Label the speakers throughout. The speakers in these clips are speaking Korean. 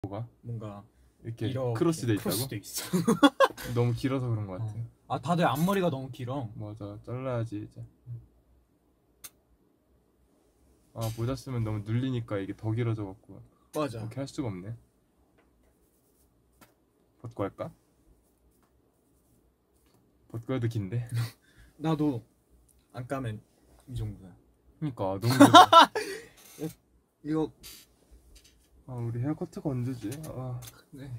Speaker 1: 뭐가?
Speaker 2: 뭔가
Speaker 1: 이렇게 크로스돼 있다고?
Speaker 2: 크로스돼 있어.
Speaker 1: 너무 길어서 그런 것 같아.
Speaker 2: 아 다들 앞머리가 너무 길어.
Speaker 1: 맞아, 잘라야지 이제. 아, 모자 쓰면 너무 눌리니까 이게 더 길어져갖고
Speaker 2: 맞아.
Speaker 1: 이렇게 할 수가 없네. 벗고 할까? 벗고 해도 긴데?
Speaker 2: 나도 안 까면 이 정도야.
Speaker 1: 그니까 너무 길어.
Speaker 2: 이거
Speaker 1: 아, 우리 헤어커트가 언제지? 아,
Speaker 2: 네.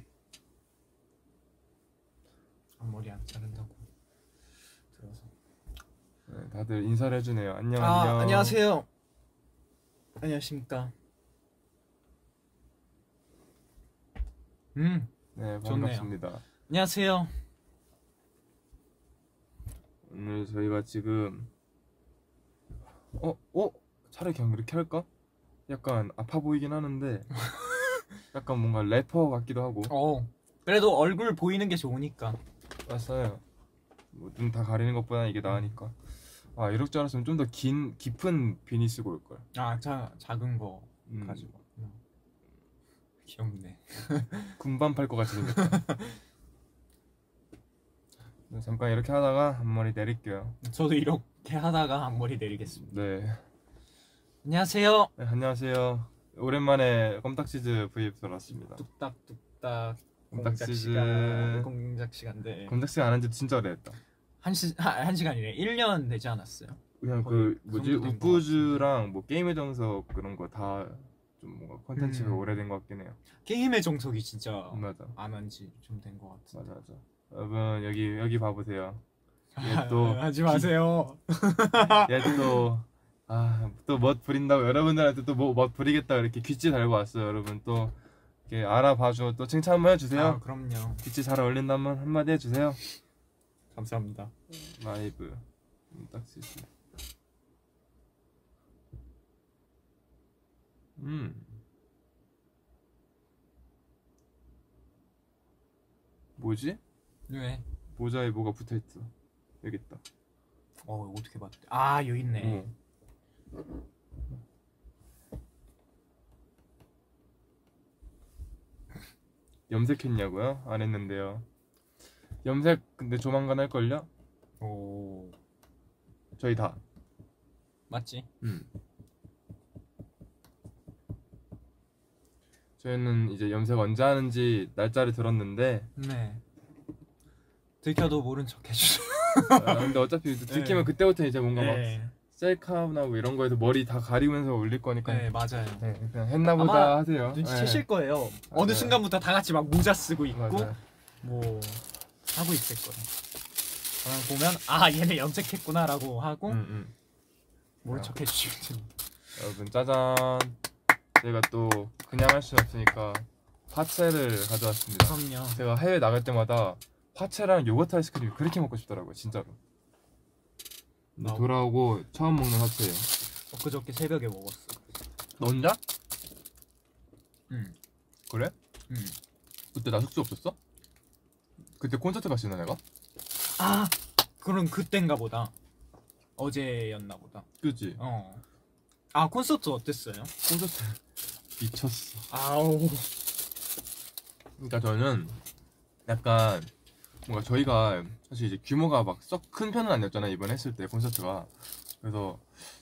Speaker 2: 앞머리 안 자른다고 들어서.
Speaker 1: 네, 다들 인사를 해주네요. 안녕.
Speaker 2: 안녕하세요. 안녕하십니까.
Speaker 1: 네, 반갑습니다.
Speaker 2: 좋네요. 안녕하세요.
Speaker 1: 오늘 저희가 지금 차라리 그냥 이렇게 할까? 약간 아파 보이긴 하는데 약간 뭔가 래퍼 같기도 하고.
Speaker 2: 그래도 얼굴 보이는 게 좋으니까.
Speaker 1: 맞아요. 뭐 눈 다 가리는 것보다 이게 나으니까. 아, 이럴 줄 알았으면 좀 더 깊은 비니 쓰고 올걸.
Speaker 2: 작은 거 가지고. 귀엽네.
Speaker 1: 군밤 팔 것 같이 생겼다. 잠깐 이렇게 하다가 앞머리 내릴게요.
Speaker 2: 저도 이렇게 하다가 앞머리 내리겠습니다.
Speaker 1: 네.
Speaker 2: 안녕하세요.
Speaker 1: 네, 안녕하세요. 오랜만에 껌딱치즈 브이앱 들어왔습니다.
Speaker 2: 뚝딱뚝딱
Speaker 1: 껌딱치즈
Speaker 2: 공작 시간대.
Speaker 1: 껌딱치즈 안 한 지 진짜 오래됐다.
Speaker 2: 한 시간이래. 1년 되지 않았어요?
Speaker 1: 그냥
Speaker 2: 거의
Speaker 1: 그 뭐지,
Speaker 2: 그 정도 된것
Speaker 1: 우뿌즈랑 뭐 게임의 정석 그런 거 다 좀 뭔가 컨텐츠가 오래된 것 같긴 해요.
Speaker 2: 게임의 정석이 진짜
Speaker 1: 맞아.
Speaker 2: 안 한 지 좀 된 것 같아.
Speaker 1: 맞아. 여러분 여기 봐보세요. 얘 또
Speaker 2: 하지 마세요.
Speaker 1: 얘 또 멋 부린다고 여러분들한테 또 뭐 멋 부리겠다 이렇게 귀찌 달고 왔어요. 여러분 또 이렇게 알아봐주고 또 칭찬 한번 해주세요.
Speaker 2: 그럼요.
Speaker 1: 귀찌 잘 어울린다면 한마디 해주세요.
Speaker 2: 감사합니다.
Speaker 1: 라이브 딱 쓰시. 뭐지?
Speaker 2: 왜?
Speaker 1: 모자에 뭐가 붙어있어. 여기 있다.
Speaker 2: 어떻게 봤대? 여기 있네.
Speaker 1: 염색했냐고요? 안 했는데요. 염색 근데 조만간 할걸요? 저희 다.
Speaker 2: 맞지?
Speaker 1: 저희는 이제 염색 언제 하는지 날짜를 들었는데
Speaker 2: 네. 들켜도 모른 척 해주죠.
Speaker 1: 근데 어차피 들키면 그때부터 이제 뭔가 막 셀카나고 이런 거에서 머리 다 가리면서 올릴 거니까.
Speaker 2: 네, 맞아요.
Speaker 1: 네, 그냥 했나보다 하세요.
Speaker 2: 눈치채실 거예요. 어느 순간부터 다 같이 막 모자 쓰고 있고
Speaker 1: 맞아요.
Speaker 2: 뭐 하고 있을 거예요. 보면 얘네 염색했구나라고 하고 모른 척 해주시면 됩니다.
Speaker 1: 여러분 짜잔. 제가 또 그냥 할 수는 없으니까 파채를 가져왔습니다.
Speaker 2: 그럼요.
Speaker 1: 제가 해외 나갈 때마다 파채랑 요거트 아이스크림이 그렇게 먹고 싶더라고요. 진짜로. 돌아오고 처음 먹는 파채예요.
Speaker 2: 엊그저께 새벽에 먹었어.
Speaker 1: 너 혼자?
Speaker 2: 응.
Speaker 1: 그래?
Speaker 2: 응.
Speaker 1: 그때 나 숙소 없었어? 그때 콘서트 갔었나 내가?
Speaker 2: 그럼 그땐가 보다. 어제였나 보다.
Speaker 1: 그치?
Speaker 2: 콘서트 어땠어요?
Speaker 1: 콘서트 미쳤어. 그러니까 저는 약간 뭔가 저희가 사실 이제 규모가 막 썩 큰 편은 아니었잖아요. 이번에 했을 때 콘서트가. 그래서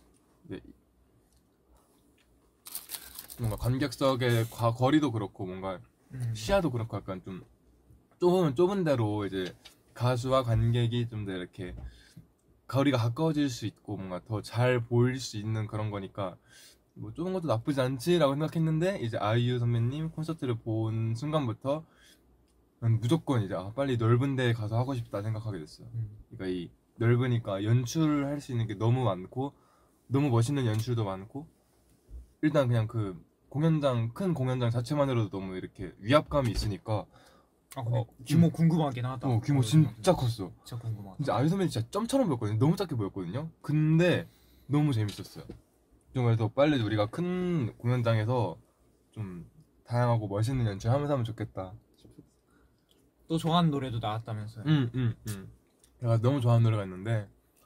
Speaker 1: 뭔가 관객석의 거리도 그렇고 뭔가 시야도 그렇고 약간 좀 좁은 데로 이제 가수와 관객이 좀 더 이렇게 거리가 가까워질 수 있고 뭔가 더 잘 보일 수 있는 그런 거니까 뭐 좁은 것도 나쁘지 않지라고 생각했는데 이제 아이유 선배님 콘서트를 본 순간부터 무조건 이제 빨리 넓은 데 가서 하고 싶다 생각하게 됐어요. 그러니까 이 넓으니까 연출할 수 있는 게 너무 많고 너무 멋있는 연출도 많고 일단 그냥 그 큰 공연장 자체만으로도 너무 이렇게 위압감이 있으니까.
Speaker 2: 근데 규모 궁금하긴 하다.
Speaker 1: 규모 진짜 컸어.
Speaker 2: 진짜 궁금하다.
Speaker 1: 진짜 아이유 선배님 진짜 점처럼 보였거든요. 너무 작게 보였거든요. 근데 너무 재밌었어요. 좀 그래서 빨리 우리가 큰 공연장에서 좀 다양하고 멋있는 연출하면서 하면 좋겠다.
Speaker 2: 또 좋아하는 노래도 나왔다면서요?
Speaker 1: 내가 너무 좋아하는 노래가 있는데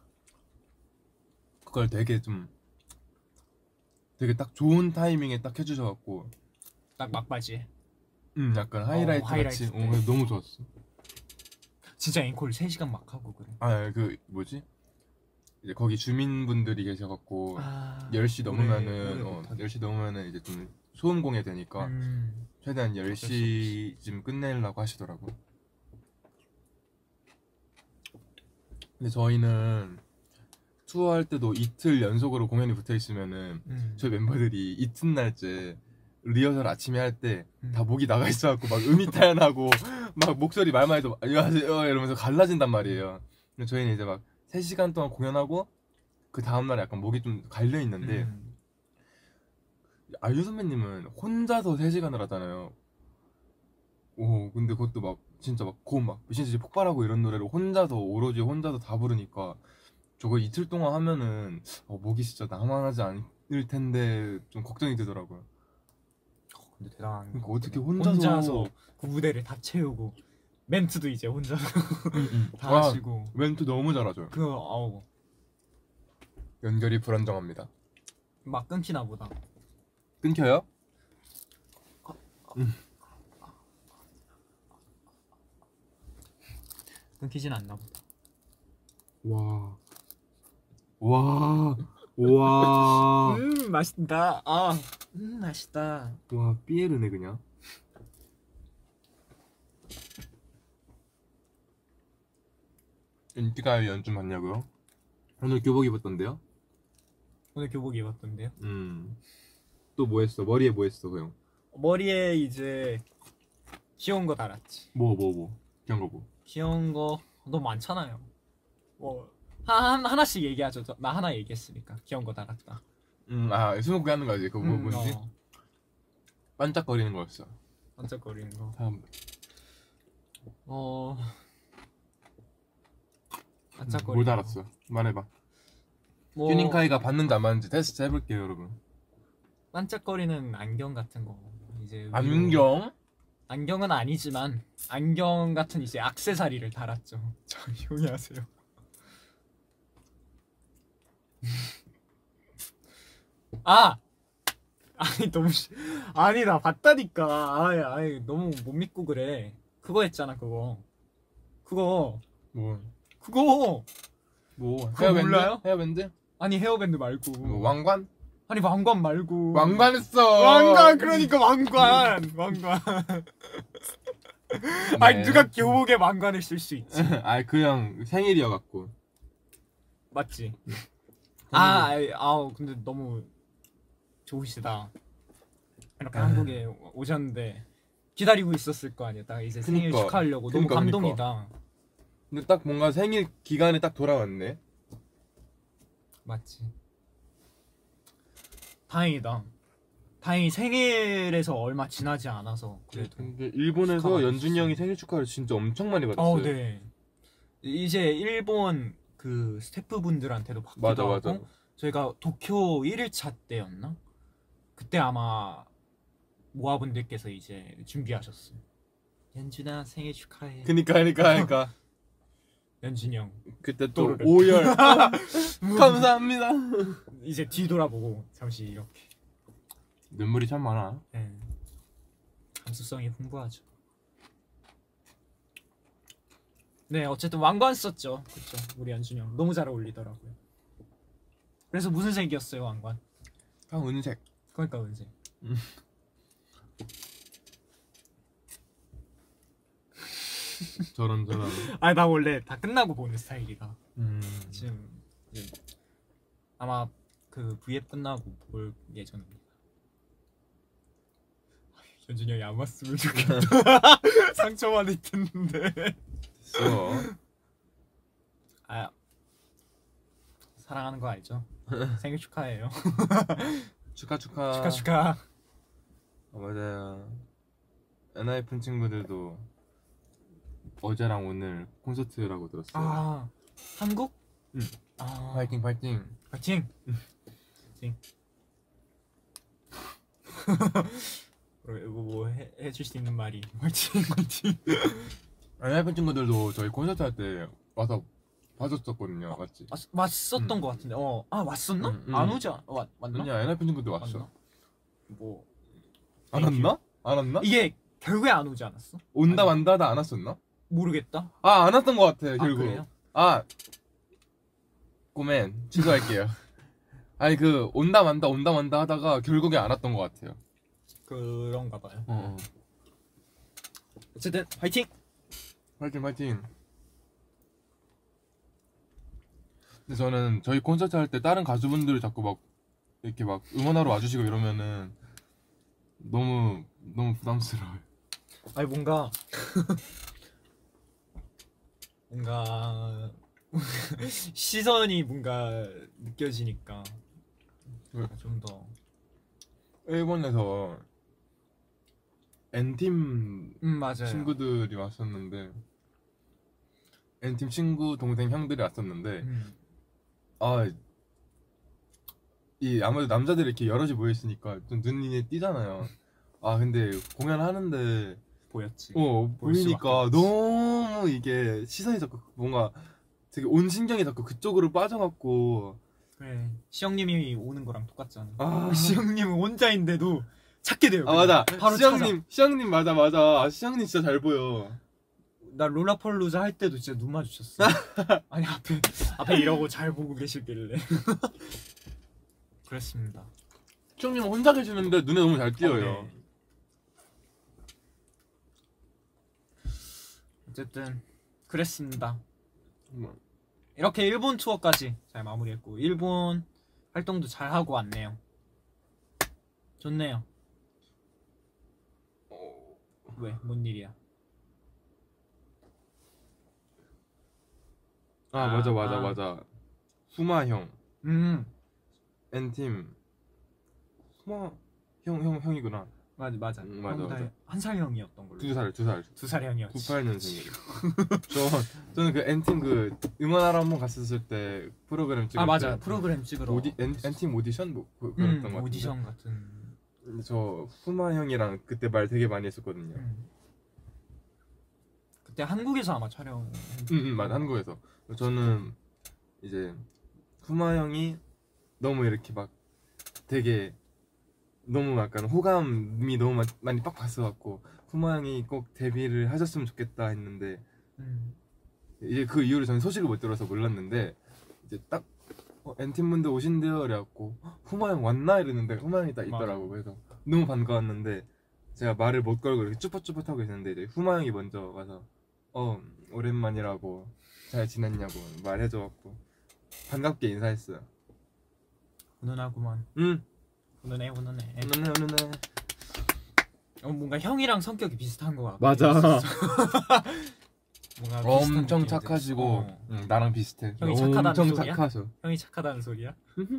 Speaker 1: 그걸 되게 딱 좋은 타이밍에 딱 해주셔갖고
Speaker 2: 딱 막바지에
Speaker 1: 약간 하이라이트
Speaker 2: 하이라이트
Speaker 1: 같이.
Speaker 2: 때.
Speaker 1: 그래서 너무 좋았어.
Speaker 2: 진짜 앵콜 3시간 막 하고 그래.
Speaker 1: 그 뭐지? 이제 거기 주민분들이 계셔갖고 10시 넘으면은
Speaker 2: 노래 못하게.
Speaker 1: 10시 넘으면은 이제 좀 소음 공해 되니까 최대한 10시쯤 끝내려고 하시더라고. 근데 저희는 투어할 때도 이틀 연속으로 공연이 붙어 있으면은 저희 멤버들이 이튿날째 리허설 아침에 할 때 다 목이 나가 있어갖고 막 음이 타연하고 막 목소리 말만 해도 안녕하세요 이러면서 갈라진단 말이에요. 근데 저희는 이제 막 3시간 동안 공연하고 그 다음날 약간 목이 좀 갈려 있는데 아이유 선배님은 혼자서 3시간을 하잖아요. 오 근데 그것도 막 진짜 막 고음 막 미친듯이 폭발하고 이런 노래를 혼자서 오로지 혼자서 다 부르니까 저거 이틀 동안 하면은 목이 진짜 나만하지 않을 텐데 좀 걱정이 되더라고요.
Speaker 2: 근데 대단한.
Speaker 1: 그러니까 어떻게 혼자서
Speaker 2: 그 무대를 다 채우고 멘트도 이제 혼자서 다
Speaker 1: 와,
Speaker 2: 하시고.
Speaker 1: 멘트 너무 잘하죠. 연결이 불안정합니다.
Speaker 2: 막 끊기나 보다.
Speaker 1: 끊겨요?
Speaker 2: 끊기진 않나 보다.
Speaker 1: 와. 와.
Speaker 2: 맛있다. 맛있다.
Speaker 1: 와, 삐에르네 그냥. 인기가요 연준 봤냐고요? 오늘 교복 입었던데요?
Speaker 2: 오늘 교복 입었던데요?
Speaker 1: 또 뭐 했어? 머리에 뭐 했어, 그 형?
Speaker 2: 머리에 이제 귀여운 거 달았지.
Speaker 1: 뭐? 귀여운 거 뭐?
Speaker 2: 귀여운 거 너무 많잖아요. 뭐 하나씩 얘기하죠. 나 하나 얘기했으니까 귀여운 거 달았다.
Speaker 1: 스모크 하는 거지. 그거 뭐 뭐지? 반짝거리는 거였어.
Speaker 2: 반짝거리는 거.
Speaker 1: 다음.
Speaker 2: 반짝거리는
Speaker 1: 뭘 달았어? 말해봐.
Speaker 2: 뭐
Speaker 1: 튜닝카이가 받는지 안 받는지 테스트 해볼게요, 여러분.
Speaker 2: 반짝거리는 안경 같은 거. 이제
Speaker 1: 안경?
Speaker 2: 안경은 아니지만 안경 같은 이제 액세서리를 달았죠. 조용히 하세요. 아니 너무 아니 나 봤다니까. 아니 너무 못 믿고 그래. 그거 했잖아 그거.
Speaker 1: 뭐?
Speaker 2: 그거
Speaker 1: 헤어밴드?
Speaker 2: 몰라요?
Speaker 1: 헤어밴드?
Speaker 2: 아니 헤어밴드 말고.
Speaker 1: 뭐 왕관?
Speaker 2: 아니 왕관 말고.
Speaker 1: 왕관했어.
Speaker 2: 왕관 그러니까 왕관. 아니 누가 교복에 왕관을 쓸 수 있지?
Speaker 1: 그 형 생일이어갖고.
Speaker 2: 맞지? 근데 너무 좋으시다. 이렇게 한국에 오셨는데 기다리고 있었을 거 아니야. 딱 이제 생일 축하하려고. 너무 감동이다.
Speaker 1: 근데 딱 뭔가 생일 기간에 딱 돌아왔네.
Speaker 2: 맞지. 다행이다. 다행히 생일에서 얼마 지나지 않아서 그래도.
Speaker 1: 근데 일본에서 연준이 형이 생일 축하를 진짜 엄청 많이 받았어요.
Speaker 2: 네. 이제 일본 그 스태프분들한테도 받기도 하고. 저희가 도쿄 1일차 때였나? 그때 아마 모아분들께서 이제 준비하셨어요. 연준아 생일 축하해.
Speaker 1: 그니까.
Speaker 2: 연준이 형.
Speaker 1: 그때 또 오열. 감사합니다.
Speaker 2: 이제 뒤돌아보고 잠시 이렇게.
Speaker 1: 눈물이 참 많아.
Speaker 2: 네. 감수성이 풍부하죠. 네, 어쨌든 왕관 썼죠. 그렇죠. 우리 연준이 형 너무 잘 어울리더라고요. 그래서 무슨 색이었어요, 왕관?
Speaker 1: 은색.
Speaker 2: 그러니까 은색.
Speaker 1: 저런.
Speaker 2: 나 원래 다 끝나고 보는 스타일이라. 지금 아마 그 V앱 끝나고 볼 예정입니다. 연준이 형이 안 왔으면 좋겠다. 상처만 있겠는데.
Speaker 1: 됐어.
Speaker 2: 사랑하는 거 알죠? 생일 축하해요.
Speaker 1: 축하. 맞아요. 엔하이픈 친구들도 어제랑 오늘 콘서트라고 들었어요.
Speaker 2: 한국?
Speaker 1: 응. 파이팅.
Speaker 2: 뭐 해줄 수 있는 말이 파이팅.
Speaker 1: 엔하이픈 친구들도 저희 콘서트 할 때 와서 봐줬었거든요. 맞지?
Speaker 2: 왔었던 것 같은데. 왔었나? 안 오지 왔나?
Speaker 1: 아니야, 엔하이픈 친구들 왔어.
Speaker 2: 뭐
Speaker 1: 안 왔나?
Speaker 2: 이게 결국에 안 오지 않았어?
Speaker 1: 온다
Speaker 2: 아니,
Speaker 1: 만다 하다 안 왔었나?
Speaker 2: 모르겠다.
Speaker 1: 아, 안 왔던 것 같아요,
Speaker 2: 아,
Speaker 1: 결국.
Speaker 2: 그래요?
Speaker 1: 아, 꼬맨, 취소할게요. 아니, 그, 온다 만다 하다가 결국에 안 왔던 것 같아요.
Speaker 2: 그런가 봐요.
Speaker 1: 어.
Speaker 2: 어쨌든 화이팅!
Speaker 1: 파이팅, 파이팅. 근데 저는 저희 콘서트 할 때 다른 가수분들이 자꾸 막, 이렇게 막 응원하러 와주시고 이러면은 너무 부담스러워요.
Speaker 2: 아니 뭔가 뭔가 시선이 뭔가 느껴지니까 좀 더
Speaker 1: 일본에서 N팀
Speaker 2: 맞아요.
Speaker 1: 친구들이 왔었는데 N팀 친구 동생 형들이 왔었는데 아, 이 아무래도 남자들이 이렇게 여럿이 모여 있으니까 좀 눈이 띄잖아요. 아 근데 공연하는데
Speaker 2: 보였지.
Speaker 1: 보이니까 너무 이게 시선이 자꾸 뭔가 되게 온 신경이 자꾸 그쪽으로 빠져갖고
Speaker 2: 그래. 시영님이 오는 거랑 똑같잖아.
Speaker 1: 아.
Speaker 2: 시영님은 혼자인데도 찾게 돼요.
Speaker 1: 아
Speaker 2: 그냥.
Speaker 1: 맞아
Speaker 2: 바로
Speaker 1: 시영님 맞아 아, 시영님 진짜 잘 보여.
Speaker 2: 나 롤라폴루자 할 때도 진짜 눈 마주쳤어. 아니 앞에 이러고 잘 보고 계시길래. 그랬습니다.
Speaker 1: 시영님은 혼자 계시는데 눈에 너무 잘 띄어요.
Speaker 2: 네. 어쨌든 그랬습니다. 이렇게 일본 투어까지 잘 마무리했고 일본 활동도 잘 하고 왔네요. 좋네요. 왜? 뭔 일이야?
Speaker 1: 아 맞아 후마 형 N팀 후마 형이구나.
Speaker 2: 맞아.
Speaker 1: 맞아.
Speaker 2: 한 살 형이었던 걸로.
Speaker 1: 2살
Speaker 2: 형이었지.
Speaker 1: 98년생이에요. 저는 그 N팀 그 응원하러 한번 갔었을 때 프로그램 찍을 때
Speaker 2: 맞아. 프로그램 찍으러
Speaker 1: N팀 오디션 뭐 그랬던 것 같은데.
Speaker 2: 오디션 같은.
Speaker 1: 저 후마 형이랑 그때 말 되게 많이 했었거든요.
Speaker 2: 그때 한국에서 아마 촬영.
Speaker 1: 맞아, 한국에서. 저는 이제 후마 형이 너무 이렇게 막 되게 너무 약간 호감이 너무 많이 빡 갔어갖고 후마 형이 꼭 데뷔를 하셨으면 좋겠다 했는데 이제 그 이후로 저는 소식을 못 들어서 몰랐는데 이제 딱 N팀 분들 오신대요 그래갖고 후마 형 왔나 이랬는데 후마 형이 딱 있더라고. 그래서 너무 반가웠는데 제가 말을 못 걸고 이렇게 쭈뼛쭈뼛하고 있었는데 이제 후마 형이 먼저 와서 오랜만이라고 잘 지냈냐고 말해줘갖고 반갑게 인사했어요.
Speaker 2: 훈훈하구만. 훈훈해. 뭔가 형이랑 성격이 비슷한 것 같아.
Speaker 1: 맞아.
Speaker 2: 뭔가
Speaker 1: 엄청 착하시고 나랑 비슷해.
Speaker 2: 형이 착하다는
Speaker 1: 엄청
Speaker 2: 소리야?
Speaker 1: 착하셔.
Speaker 2: 형이 착하다는 소리야?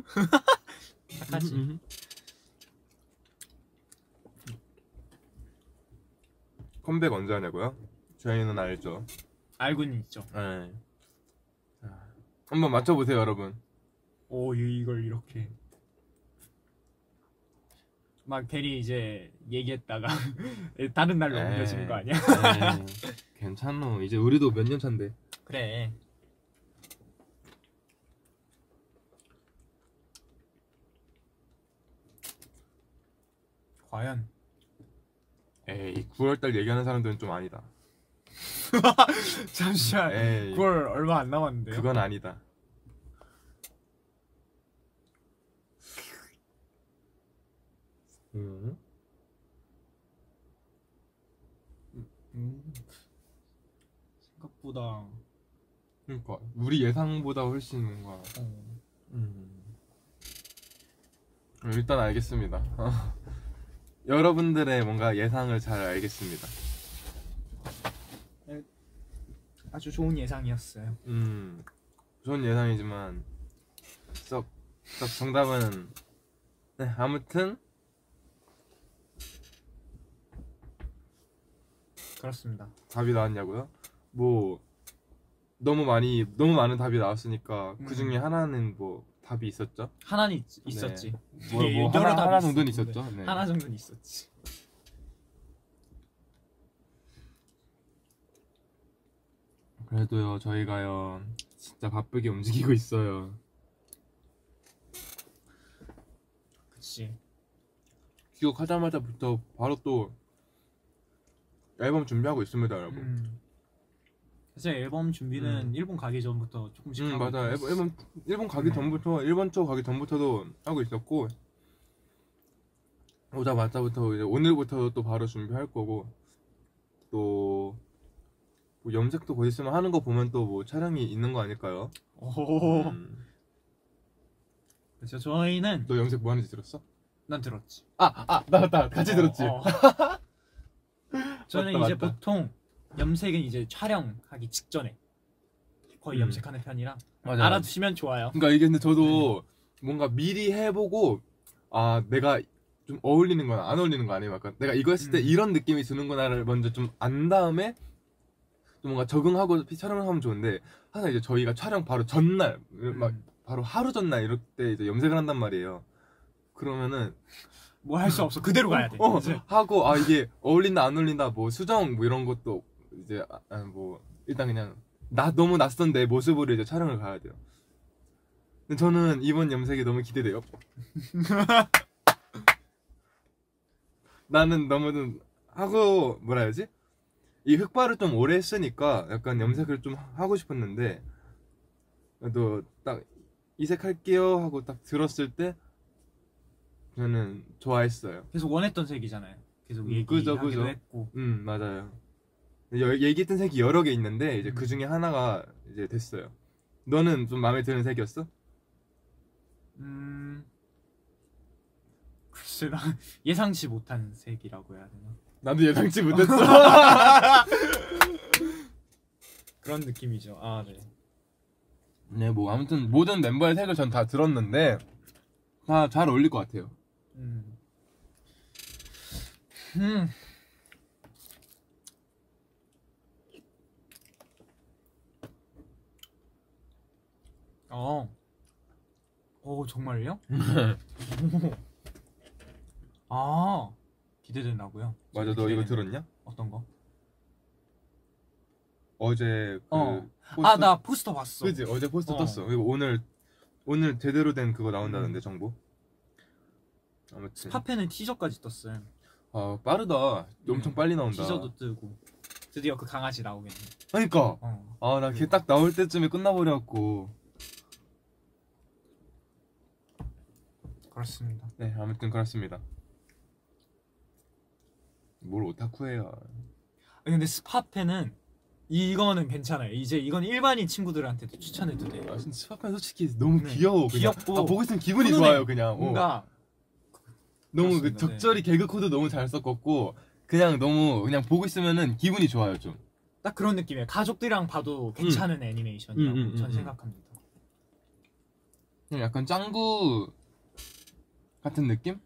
Speaker 2: 착하지.
Speaker 1: 컴백 언제 하냐고요? 저희는 알죠.
Speaker 2: 알고는 있죠.
Speaker 1: 네. 한번 맞춰보세요 여러분.
Speaker 2: 오 이걸 이렇게 막 대리 이제 얘기했다가 다른 날로 옮겨지는 거 아니야?
Speaker 1: 괜찮어. 이제 우리도 몇 년 차인데.
Speaker 2: 그래. 과연
Speaker 1: 에이 9월달 얘기하는 사람들은 좀 아니다.
Speaker 2: 잠시만.
Speaker 1: 에이
Speaker 2: 9월 얼마 안 남았는데요?
Speaker 1: 그건 아니다.
Speaker 2: 생각보다
Speaker 1: 그러니까 우리 예상보다 훨씬 뭔가 일단 알겠습니다. 여러분들의 뭔가 예상을 잘 알겠습니다.
Speaker 2: 아주 좋은 예상이었어요.
Speaker 1: 좋은 예상이지만 썩 정답은 네 아무튼
Speaker 2: 그렇습니다.
Speaker 1: 답이 나왔냐고요? 뭐 너무 많은 답이 나왔으니까 그 중에 하나는 뭐 답이 있었죠?
Speaker 2: 하나는 있었지.
Speaker 1: 뭐 하나 정도는 있었죠. 네.
Speaker 2: 하나 정도는 있었지.
Speaker 1: 그래도요 저희가요 진짜 바쁘게 움직이고 있어요.
Speaker 2: 그치.
Speaker 1: 귀국하자마자부터 바로 또 앨범 준비하고 있습니다, 여러분.
Speaker 2: 사실 앨범 준비는 일본 가기 전부터 조금씩 하고
Speaker 1: 맞아. 일본 가기 전부터 일본 쪽 가기 전부터도 하고 있었고 오자마자부터 이제 오늘부터 또 바로 준비할 거고 또 뭐 염색도 곧 있으면 하는 거 보면 또 뭐 촬영이 있는 거 아닐까요?
Speaker 2: 오. 그렇죠. 저희는
Speaker 1: 너 염색 뭐 하는지 들었어?
Speaker 2: 난 들었지.
Speaker 1: 나 같이 들었지.
Speaker 2: 저는
Speaker 1: 맞다,
Speaker 2: 이제
Speaker 1: 맞다.
Speaker 2: 보통 염색은 이제 촬영하기 직전에 거의 염색하는 편이라
Speaker 1: 맞아.
Speaker 2: 알아두시면 좋아요.
Speaker 1: 그러니까 이게 근데 저도 뭔가 미리 해보고 내가 좀 어울리는 거나 안 어울리는 거 아니면 약간 내가 이거 했을 때 이런 느낌이 드는구나를 먼저 좀 안 다음에 좀 뭔가 적응하고 촬영을 하면 좋은데 항상 이제 저희가 촬영 바로 전날 막 바로 하루 전날 이럴 때 이제 염색을 한단 말이에요. 그러면은
Speaker 2: 뭐 할 수 없어. 그대로 가야 돼. 이제.
Speaker 1: 하고 이게 어울린다 안 어울린다 뭐 수정 뭐 이런 것도 이제 뭐 일단 그냥 너무 낯선 내 모습으로 이제 촬영을 가야 돼요. 근데 저는 이번 염색이 너무 기대돼요. 나는 너무 하고 뭐라 해야지? 이 흑발을 좀 오래 했으니까 약간 염색을 좀 하고 싶었는데 그래도 딱 이색할게요 하고 딱 들었을 때 저는 좋아했어요.
Speaker 2: 계속 원했던 색이잖아요. 계속
Speaker 1: 그죠.
Speaker 2: 얘기하기도 했고.
Speaker 1: 맞아요. 얘기했던 색이 여러 개 있는데 이제 그 중에 하나가 이제 됐어요. 너는 좀 마음에 드는 색이었어?
Speaker 2: 글쎄 나 예상치 못한 색이라고 해야 되나?
Speaker 1: 나도 예상치 못했어.
Speaker 2: 그런 느낌이죠. 네.
Speaker 1: 네, 뭐 아무튼 모든 멤버의 색을 전 다 들었는데 다 잘 어울릴 것 같아요.
Speaker 2: 정말요? 기대된다고요?
Speaker 1: 맞아, 너 이거 들었냐?
Speaker 2: 어떤 거?
Speaker 1: 어제
Speaker 2: 나 포스터 봤어.
Speaker 1: 그지? 어제 포스터 떴어. 그리고 오늘 제대로 된 그거 나온다는데 정보. 아무튼
Speaker 2: 스파펜은 티저까지 떴어요.
Speaker 1: 빠르다. 엄청 빨리 나온다.
Speaker 2: 티저도 뜨고 드디어 그 강아지 나오겠네.
Speaker 1: 그러니까 나 걔 딱 나올 때쯤에 끝나버려갖고.
Speaker 2: 그렇습니다.
Speaker 1: 네, 아무튼 그렇습니다. 뭘 오타쿠해요.
Speaker 2: 근데 스파펜은 이거는 괜찮아요. 이제 이건 일반인 친구들한테도 추천해도 돼요.
Speaker 1: 진짜 스파펜 솔직히 너무 귀여워. 그냥.
Speaker 2: 귀엽고
Speaker 1: 보고 있으면 기분이
Speaker 2: 훈훈해.
Speaker 1: 좋아요. 그냥
Speaker 2: 뭔가
Speaker 1: 너무
Speaker 2: 그렇습니다.
Speaker 1: 적절히 개그 코드 너무 잘 썼었고 그냥 너무 그냥 보고 있으면은 기분이 좋아요 좀.
Speaker 2: 딱 그런 느낌이에요. 가족들이랑 봐도 괜찮은 애니메이션이라고 전 생각합니다.
Speaker 1: 그냥 약간 짱구 같은 느낌?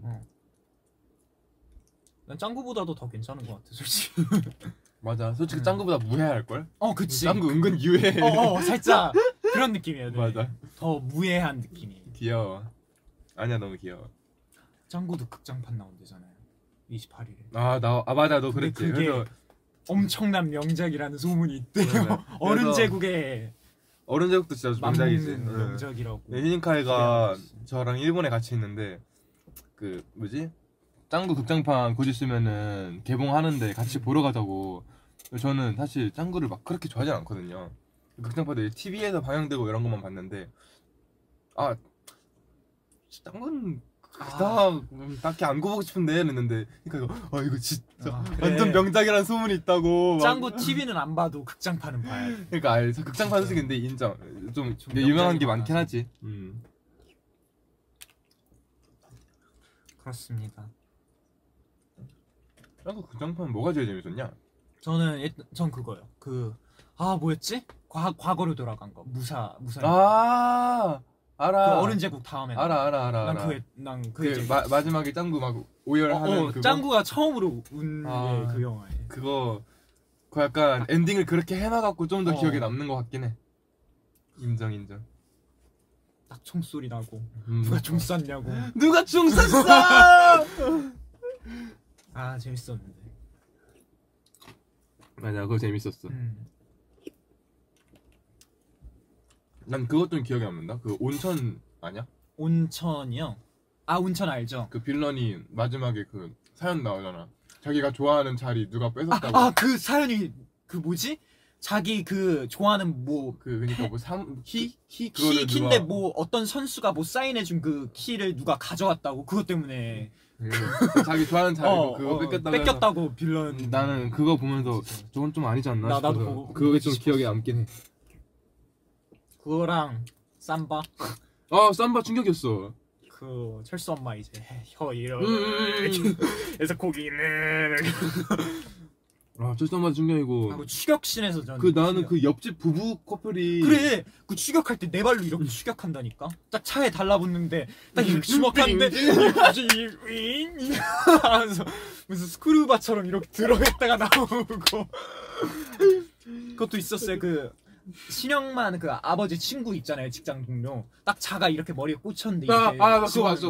Speaker 2: 난 짱구보다도 더 괜찮은 것 같아, 솔직히.
Speaker 1: 맞아. 솔직히 짱구보다 무해할걸?
Speaker 2: 그치.
Speaker 1: 짱구 은근 유해.
Speaker 2: 살짝 그런 느낌이에요. 네.
Speaker 1: 맞아.
Speaker 2: 더 무해한 느낌이.
Speaker 1: 귀여워. 아니야, 너무 귀여워.
Speaker 2: 짱구도 극장판 나온대잖아요. 28일에.
Speaker 1: 맞아. 너 그랬지.
Speaker 2: 그게
Speaker 1: 그래서
Speaker 2: 엄청난 명작이라는 소문이 있대요. 어른 제국의
Speaker 1: 어른 제국도 진짜 명작이지.
Speaker 2: 맞먹는 명작이라고.
Speaker 1: 히닝카이가 저랑 일본에 같이 있는데 그 뭐지? 짱구 극장판 곧 있으면은 개봉하는데 같이 보러 가자고. 저는 사실 짱구를 막 그렇게 좋아하지 않거든요. 극장판도 TV에서 방영되고 이런 것만 봤는데 짱구는 딱히 안 보고 싶은데 했는데 그러니까 이거 진짜
Speaker 2: 그래.
Speaker 1: 완전 명작이라는 소문이 있다고.
Speaker 2: 짱구 TV는 안 봐도 극장판은 봐야 돼.
Speaker 1: 그러니까 극장판 솔직히 근데 인정. 좀 유명한 게 많긴 하지.
Speaker 2: 그렇습니다.
Speaker 1: 짱구 극장판 뭐가 제일 재밌었냐?
Speaker 2: 전 그거요. 뭐였지? 과거로 돌아간 거. 무사.
Speaker 1: 알아.
Speaker 2: 그 어른 제국 다음에.
Speaker 1: 알아.
Speaker 2: 난 그게
Speaker 1: 마지막에 짱구 막 오열하는 그거.
Speaker 2: 짱구가 처음으로 운 게 그 영화에.
Speaker 1: 그거 약간 엔딩을 그렇게 해놔갖고 좀 더 기억에 남는 것 같긴 해. 인정.
Speaker 2: 딱 총소리 나고 누가 총 쐈냐고.
Speaker 1: 누가 총 쐈어?
Speaker 2: 재밌었는데.
Speaker 1: 맞아, 그거 재밌었어. 난 그것 좀 기억이 안 난다. 그 온천 아니야?
Speaker 2: 온천이요? 온천 알죠?
Speaker 1: 그 빌런이 마지막에 그 사연 나오잖아. 자기가 좋아하는 자리 누가 뺏었다고.
Speaker 2: 그 사연이 그 뭐지? 자기 그 좋아하는 뭐
Speaker 1: 그러니까 뭐 키
Speaker 2: 키 키인데 뭐 어떤 선수가 뭐 사인해준 그 키를 누가 가져왔다고 그것 때문에
Speaker 1: 자기 좋아하는 자리 그거
Speaker 2: 뺏겼다고 빌런.
Speaker 1: 나는 그거 보면서 저건 좀 아니지 않나
Speaker 2: 나도
Speaker 1: 싶어서
Speaker 2: 보고
Speaker 1: 그게 좀 기억에 남긴 해.
Speaker 2: 그거랑 삼바.
Speaker 1: 삼바 충격이었어.
Speaker 2: 그 철수 엄마 이제 혀 이러 그래서 고기는
Speaker 1: 철수 엄마 충격이고.
Speaker 2: 하고 추격신에서 저는
Speaker 1: 나는 그 옆집 부부 커플이
Speaker 2: 그래 그 추격할 때 네 발로 이렇게 추격한다니까. 딱 차에 달라붙는데 딱 이렇게 주먹하는데 하면서 무슨 스크루바처럼 이렇게 들어갔다가 나오고. 그것도 있었어요. 그 신영만 그 아버지 친구 있잖아요, 직장 동료. 딱 자가 이렇게 머리에 꽂혔는데
Speaker 1: 나 그거 봤어.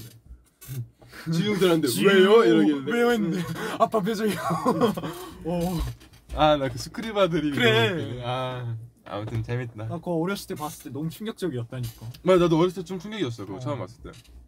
Speaker 1: 지웅들한테 왜요? 이러길래
Speaker 2: 왜요 했는데 아빠 표정이.
Speaker 1: 나 그 스크리바 드립이
Speaker 2: 그래.
Speaker 1: 아무튼 재밌다.
Speaker 2: 나 그거 어렸을 때 봤을 때 너무 충격적이었다니까.
Speaker 1: 맞아, 나도 어렸을 때 좀 충격이었어. 그거 처음 봤을 때.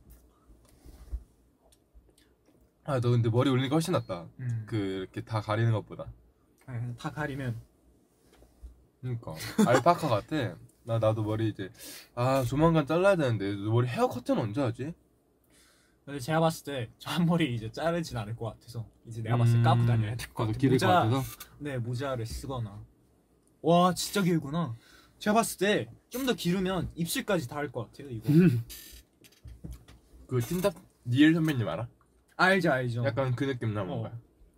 Speaker 1: 너 근데 머리 올리니까 훨씬 낫다. 그 이렇게 다 가리는 것보다.
Speaker 2: 다 가리면.
Speaker 1: 그러니까 알파카 같아. 나도 머리 이제 조만간 잘라야 되는데 머리 헤어 커트는 언제 하지?
Speaker 2: 근데 제가 봤을 때 저 한 머리 이제 자르진 않을 것 같아서 이제 내가 봤을 때 까고 다녀야 될 것 같아.
Speaker 1: 기를 것 같아서?
Speaker 2: 네, 모자를 쓰거나. 와, 진짜 길구나. 제가 봤을 때 좀 더 기르면 입술까지 닿을 것 같아요, 이거.
Speaker 1: 그 틴탑 니엘 선배님 알아?
Speaker 2: 알죠.
Speaker 1: 약간 그 느낌 나 뭔가.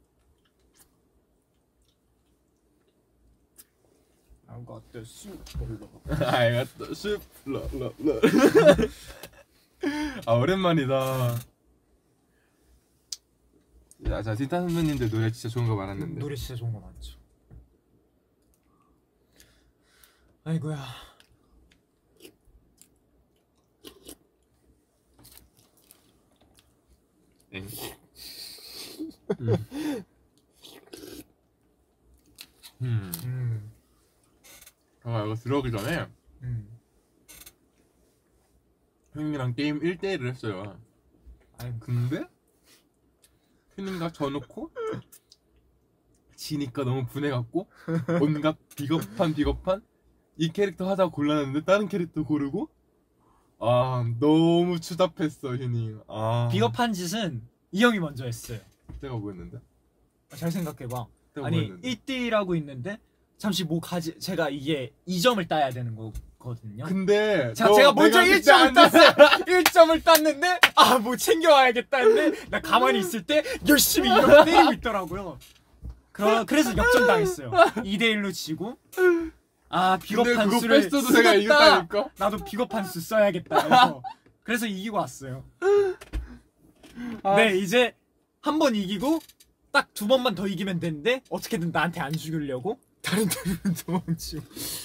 Speaker 2: I got the soup.
Speaker 1: I got the soup. 오랜만이다. 자, 틴탑 선배님들 노래 진짜 좋은 거 많았는데.
Speaker 2: 노래 진짜 좋은 거 많죠. 아이고야.
Speaker 1: 이거 들어오기 전에 형님이랑 게임 1대1을 했어요. 근데 형님과 져놓고 지니까 너무 분해갖고 온갖 비겁한 이 캐릭터 하자고 골랐는데 다른 캐릭터 고르고 너무 추잡했어 휴닝.
Speaker 2: 비겁한 짓은 이 형이 먼저 했어요.
Speaker 1: 내가 뭐 했는데?
Speaker 2: 잘 생각해봐.
Speaker 1: 아니
Speaker 2: 1대1하고 있는데 잠시 제가 이게 2점을 따야 되는 거거든요.
Speaker 1: 근데
Speaker 2: 제가 먼저 1점을 땄어요. 1점을 땄는데 뭐 챙겨와야겠다 했는데 나 가만히 있을 때 열심히 이렇게 때리고 있더라고요. 그래서 역전당했어요. 2대1로 지고 비겁한 수를
Speaker 1: 뺐어도 내가 이겼다니까?
Speaker 2: 나도 비겁한 수 써야겠다. 그래서 이기고 왔어요. 네, 이제 한 번 이기고 딱 2번만 더 이기면 되는데 어떻게든 나한테 안 죽이려고 다른 데로 도망치고.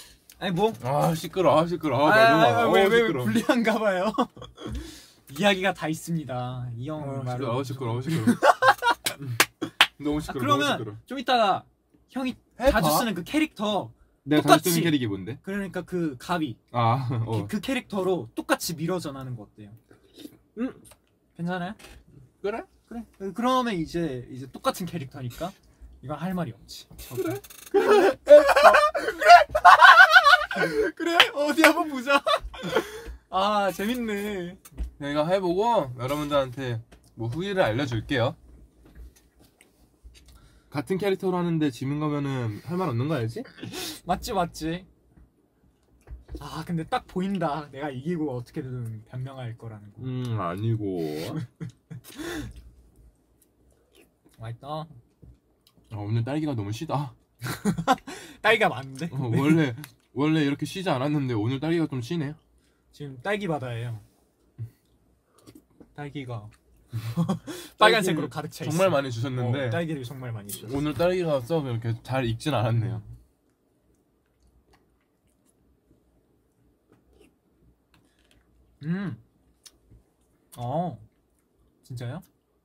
Speaker 1: 시끄러.
Speaker 2: 왜 불리한가 봐요. 이야기가 다 있습니다. 이 형 말로.
Speaker 1: 시끄러. 너무 시끄러.
Speaker 2: 그러면 좀 이따가 형이 자주 쓰는 그 캐릭터
Speaker 1: 내가 자주 쓰는 캐릭이 뭔데?
Speaker 2: 그러니까 그 가위. 그 캐릭터로 똑같이 미러 전하는 거 어때요? 괜찮아요?
Speaker 1: 그래?
Speaker 2: 그러면 이제 똑같은 캐릭터니까 이건 할 말이 없지. 그래? 어디 한번 보자. 재밌네.
Speaker 1: 내가 해보고 여러분들한테 뭐 후기를 알려줄게요. 같은 캐릭터로 하는데 지는 거면은 할 말 없는 거 알지?
Speaker 2: 맞지. 근데 딱 보인다. 내가 이기고 어떻게든 변명할 거라는 거.
Speaker 1: 아니고.
Speaker 2: 맛있다.
Speaker 1: 오늘 딸기가 너무 시다.
Speaker 2: 딸기가 많은데?
Speaker 1: 원래 이렇게 시지 않았는데 오늘 딸기가 좀 시네.
Speaker 2: 지금 딸기 바다예요. 딸기가 빨간색으로 가득 차 있어.
Speaker 1: 정말 많이 주셨는데
Speaker 2: 딸기를 정말 많이 주셨어요.
Speaker 1: 오늘 딸기가 썩 이렇게 잘 익진 않았네요.
Speaker 2: 진짜요?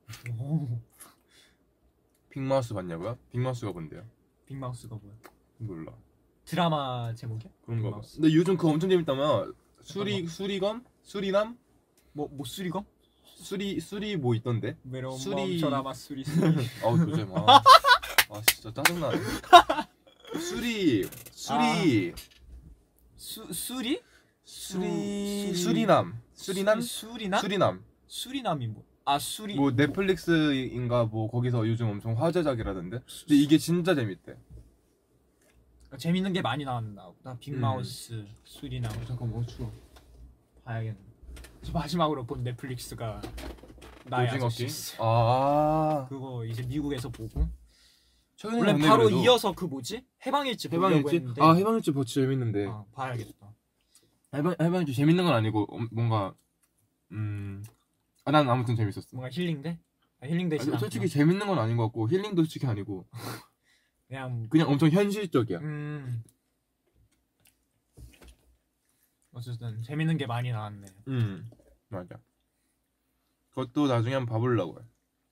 Speaker 1: 빅마우스 봤냐고요? 빅마우스가 뭔데요?
Speaker 2: 빅마우스가 뭐야?
Speaker 1: 몰라.
Speaker 2: 드라마 제목이야?
Speaker 1: 그런가 봐. 근데 요즘 그거 엄청 재밌다며. 수리남?
Speaker 2: 뭐 수리검?
Speaker 1: 수리 뭐 있던데?
Speaker 2: 외로운
Speaker 1: 수리-
Speaker 2: 멈춰라마 수리.
Speaker 1: 아우 도저히 진짜 짜증나네. 수리
Speaker 2: 수리?
Speaker 1: 수리남
Speaker 2: 수리남? 수리남이 뭐? 아 수리.
Speaker 1: 뭐 넷플릭스인가 뭐 거기서 요즘 엄청 화제작이라던데. 근데 이게 진짜 재밌대.
Speaker 2: 재밌는 게 많이 나왔나 보다. 빅마우스, 수리남.
Speaker 1: 잠깐 멈춰.
Speaker 2: 봐야겠네. 저 마지막으로 본 넷플릭스가 나의
Speaker 1: 오징어
Speaker 2: 아저씨.
Speaker 1: 게임? 아
Speaker 2: 그거 이제 미국에서 보고.
Speaker 1: 최근에
Speaker 2: 원래
Speaker 1: 봤네,
Speaker 2: 바로
Speaker 1: 그래도.
Speaker 2: 이어서 그 뭐지? 해방일지 보려고
Speaker 1: 해방일지?
Speaker 2: 했는데.
Speaker 1: 아 해방일지 진짜 재밌는데.
Speaker 2: 아, 봐야겠다.
Speaker 1: 해방일지 재밌는 건 아니고 뭔가 난 아무튼 재밌었어.
Speaker 2: 뭔가 힐링돼? 힐링되지 않아.
Speaker 1: 솔직히 재밌는 건 아닌 것 같고 힐링도 솔직히 아니고
Speaker 2: 그냥
Speaker 1: 엄청 현실적이야.
Speaker 2: 어쨌든 재밌는 게 많이 나왔네.
Speaker 1: 맞아. 그것도 나중에 한번 봐보려고 해.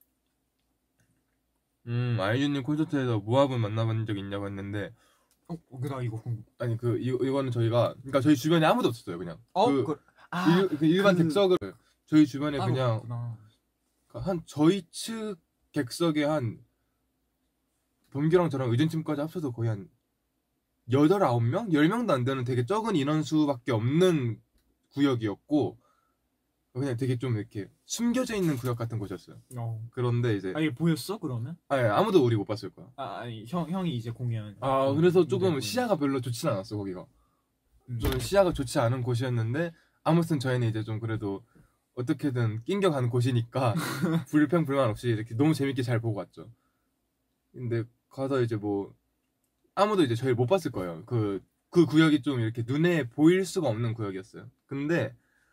Speaker 1: 아이유님 콘서트에서 모아분 만나본 적 있냐고 했는데
Speaker 2: 나 이거
Speaker 1: 아니 이거는 저희가 그러니까 저희 주변에 아무도 없었어요. 그냥 일반
Speaker 2: 그-
Speaker 1: 객석을 저희 주변에
Speaker 2: 따로
Speaker 1: 그냥
Speaker 2: 없구나.
Speaker 1: 한 저희 측 객석에 한 범규랑 저랑 의전팀까지 합쳐서 거의 한 8, 9명? 10명도 안 되는 되게 적은 인원수밖에 없는 구역이었고 그냥 되게 좀 이렇게 숨겨져 있는 구역 같은 곳이었어요. 그런데 이제
Speaker 2: 이게 보였어 그러면?
Speaker 1: 아무도 우리 못 봤을 거야.
Speaker 2: 아니 형이 이제 공연.
Speaker 1: 그래서 조금
Speaker 2: 공연.
Speaker 1: 시야가 별로 좋진 않았어 거기가. 좀 시야가 좋지 않은 곳이었는데 아무튼 저희는 이제 좀 그래도 어떻게든 낑겨가는 곳이니까 불평불만 없이 이렇게 너무 재밌게 잘 보고 왔죠. 근데 가서 이제 뭐 아무도 이제 저희를 못 봤을 거예요. 그 구역이 좀 이렇게 눈에 보일 수가 없는 구역이었어요. 근데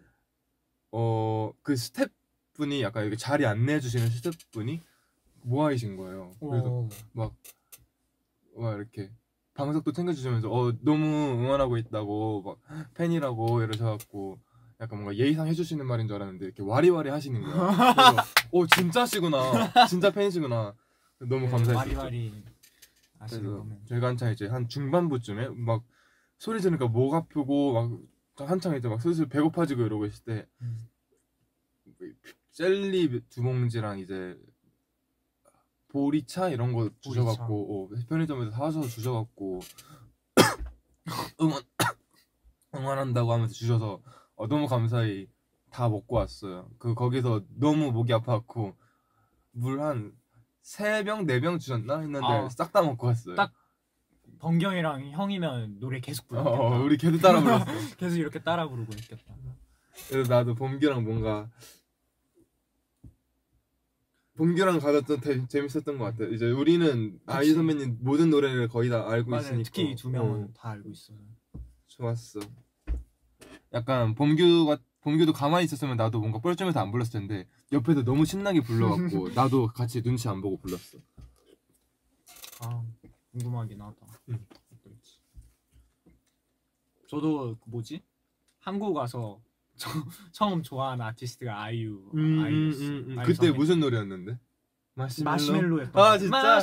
Speaker 1: 그 스태프분이 약간 이렇게 자리 안내해 주시는 스태프분이 모아이신 거예요. 그래서 막 이렇게 방석도 챙겨주시면서 너무 응원하고 있다고 막 팬이라고 이러셔갖고 약간 뭔가 예의상 해주시는 말인 줄 알았는데 이렇게 와리와리 하시는 거야. 그래서 진짜시구나, 진짜 팬이시구나. 너무 감사했어요.
Speaker 2: 와리와리 하시는 거면.
Speaker 1: 저희가 한창 이제 한 중반부쯤에 막 소리 지르니까 목 아프고 막 한창 이제 막 슬슬 배고파지고 이러고 있을 때 젤리 2봉지랑 이제 보리차 이런 거 주셔갖고 편의점에서 사와서 주셔갖고 응원한다고 하면서 주셔서 너무 감사히 다 먹고 왔어요. 거기서 너무 목이 아파갖고 물 한 3병 4병 주셨나 했는데 싹 다 먹고 왔어요.
Speaker 2: 딱 번경이랑 형이면 노래 계속 불렀겠다.
Speaker 1: 우리 계속 따라 불렀어.
Speaker 2: 계속 이렇게 따라 부르고 있겠다.
Speaker 1: 그래서 나도 범규랑 가서 좀 재밌었던 것 같아. 이제 우리는 아이유 선배님 모든 노래를 거의 다 알고
Speaker 2: 맞아요.
Speaker 1: 있으니까.
Speaker 2: 특히 이 두 명은 다 알고 있어요.
Speaker 1: 좋았어. 약간 범규도 가만히 있었으면 나도 뭔가 뻘쭘해서 안 불렀을 텐데 옆에서 너무 신나게 불러갖고 나도 같이 눈치 안 보고 불렀어.
Speaker 2: 궁금하긴 하다. 어떨지. 저도 뭐지? 한국 와서 처음 좋아하는 아티스트가 아이유였어.
Speaker 1: 그때 무슨 노래였는데?
Speaker 2: 마시멜로였던.
Speaker 1: 진짜?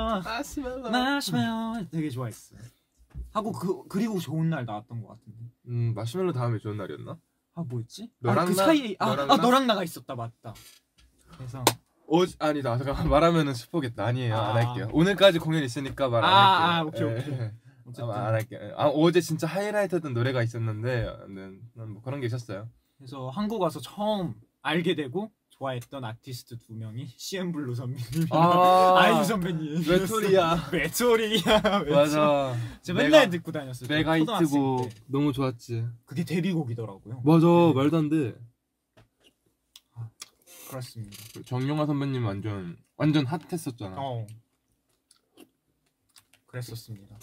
Speaker 2: 마시멜로 되게 좋아했어. 하고 그리고 좋은 날 나왔던 것 같은데.
Speaker 1: 마시멜로 다음에 좋은 날이었나?
Speaker 2: 뭐였지?
Speaker 1: 너랑
Speaker 2: 그
Speaker 1: 나?
Speaker 2: 사이
Speaker 1: 너랑 나?
Speaker 2: 너랑 나가 있었다. 맞다. 그래서
Speaker 1: 아니다. 잠깐 말하면은 스포겠다. 아니에요. 안 할게요. 오늘까지 공연 있으니까 말 안 할게요.
Speaker 2: 오케이.
Speaker 1: 어쨌든 안 할게요. 어제 진짜 하이라이트였던 노래가 있었는데 뭐 그런 게 있었어요.
Speaker 2: 그래서 한국 와서 처음 알게 되고 좋아했던 아티스트 2명이 CN블루 선배님, 아이유 선배님.
Speaker 1: 외톨이야. 맞아.
Speaker 2: 제가 맨날 듣고 다녔어요.
Speaker 1: 메가히트곡 너무 좋았지.
Speaker 2: 그게 데뷔곡이더라고요.
Speaker 1: 맞아. 말도 안 돼.
Speaker 2: 그렇습니다.
Speaker 1: 정용화 선배님 완전 핫했었잖아.
Speaker 2: 그랬었습니다.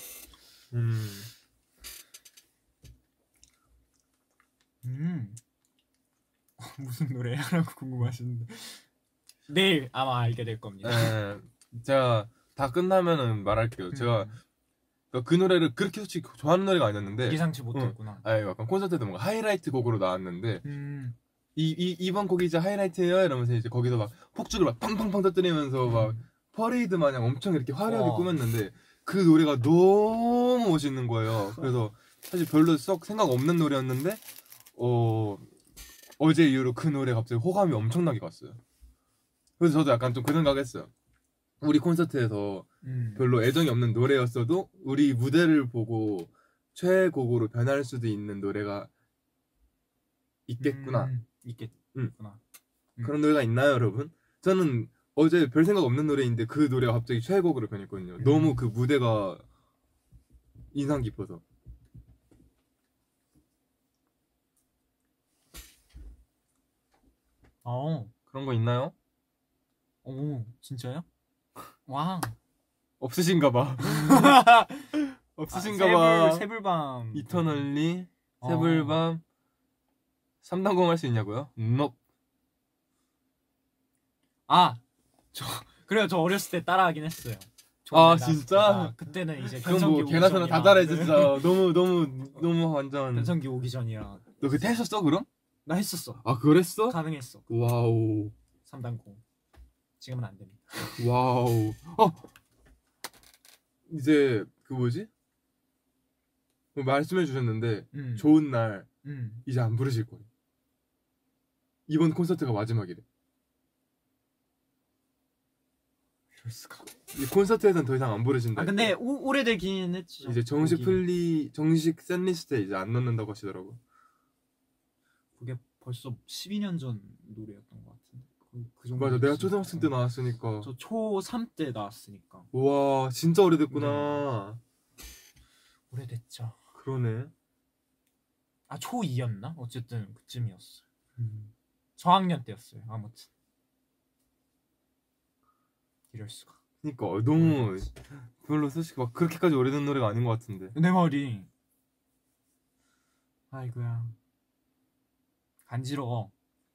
Speaker 2: 무슨 노래야라고 궁금하시는데 내일 아마 알게 될 겁니다.
Speaker 1: 제가 다 끝나면은 말할게요. 제가 그 노래를 그렇게 솔직히 좋아하는 노래가 아니었는데
Speaker 2: 예상치 못했구나.
Speaker 1: 약간 콘서트에도 뭔가 하이라이트 곡으로 나왔는데 이번 곡이 이제 하이라이트예요 이러면서 이제 거기서 막 폭죽을 막 팡팡팡 터뜨리면서 막 퍼레이드 마냥 엄청 이렇게 화려하게 꾸몄는데 그 노래가 너무 멋있는 거예요. 그래서 사실 별로 썩 생각 없는 노래였는데 어제 이후로 그 노래 갑자기 호감이 엄청나게 갔어요. 그래서 저도 약간 좀 그 생각했어요. 우리 콘서트에서 별로 애정이 없는 노래였어도 우리 무대를 보고 최애곡으로 변할 수도 있는 노래가 있겠구나.
Speaker 2: 있겠구나.
Speaker 1: 그런 노래가 있나요, 여러분? 저는 어제 별 생각 없는 노래인데 그 노래가 갑자기 최애곡으로 변했거든요. 너무 그 무대가 인상 깊어서. 그런 거 있나요?
Speaker 2: 오, 진짜요? 와.
Speaker 1: 없으신가봐. 없으신가봐.
Speaker 2: 새불밤.
Speaker 1: 이터널리, 새불밤, 3단공 할 수 있냐고요? Nope.
Speaker 2: 그래요. 저 어렸을 때 따라하긴 했어요.
Speaker 1: 아 진짜?
Speaker 2: 그때는 이제
Speaker 1: 그럼
Speaker 2: 변성기
Speaker 1: 뭐
Speaker 2: 오기
Speaker 1: 개나 소나 다
Speaker 2: 전이라.
Speaker 1: 잘해 진짜. 너무 완전.
Speaker 2: 변성기 오기 전이라.
Speaker 1: 너 그때 했었어 그럼?
Speaker 2: 나 했었어.
Speaker 1: 아 그랬어?
Speaker 2: 가능했어.
Speaker 1: 와우.
Speaker 2: 3단공. 지금은 안 됩니다.
Speaker 1: 와우. 이제 그 뭐지? 뭐 말씀해 주셨는데 좋은 날 이제 안 부르실 거예요. 이번 콘서트가 마지막이래.
Speaker 2: 이럴 수가.
Speaker 1: 이 콘서트에선 더 이상 안 부르신다.
Speaker 2: 근데 오래되긴 했죠.
Speaker 1: 이제 정식 셋리스트에 이제 안 넣는다고 하시더라고.
Speaker 2: 그게 벌써 12년 전 노래였던 것 같은데. 그 정도.
Speaker 1: 맞아, 내가 초등학생 때 나왔으니까.
Speaker 2: 저 초3 때 나왔으니까.
Speaker 1: 와, 진짜 오래됐구나.
Speaker 2: 오래됐죠.
Speaker 1: 그러네.
Speaker 2: 초2였나? 어쨌든 그쯤이었어요. 저학년 때였어요. 아무튼. 이럴 수가.
Speaker 1: 그니까 너무 별로 솔직히 막 그렇게까지 오래된 노래가 아닌 것 같은데.
Speaker 2: 내 말이. 아이고야. 간지러워?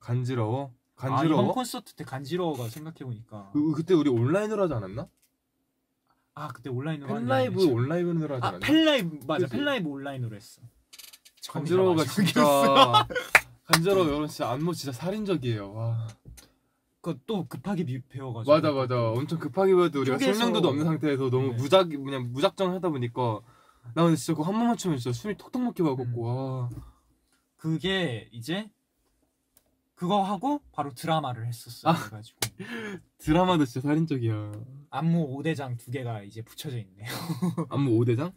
Speaker 2: 이번 콘서트 때 간지러워가 생각해보니까.
Speaker 1: 그때 우리 온라인으로 하지 않았나?
Speaker 2: 그때 온라인으로
Speaker 1: 팬라이브 온라인으로 하지 않았나?
Speaker 2: 팬라이브 맞아. 그치? 팬라이브 온라인으로 했어.
Speaker 1: 간지러워가 진짜 간지러워. 여러분 진짜 안무 진짜 살인적이에요. 와.
Speaker 2: 그거 또 급하게 배워가지고.
Speaker 1: 맞아. 엄청 급하게 배워도 우리가 설명도도 없는 상태에서 너무 그냥 무작정 하다 보니까 나 근데 진짜 그거 한 번만 추면 진짜 숨이 턱턱 막혀가지고 와.
Speaker 2: 그게 이제 그거 하고 바로 드라마를 했었어요. 그래가지고
Speaker 1: 드라마도 진짜 살인적이야.
Speaker 2: 안무 5대장 2개가 이제 붙여져 있네요.
Speaker 1: 안무 5대장?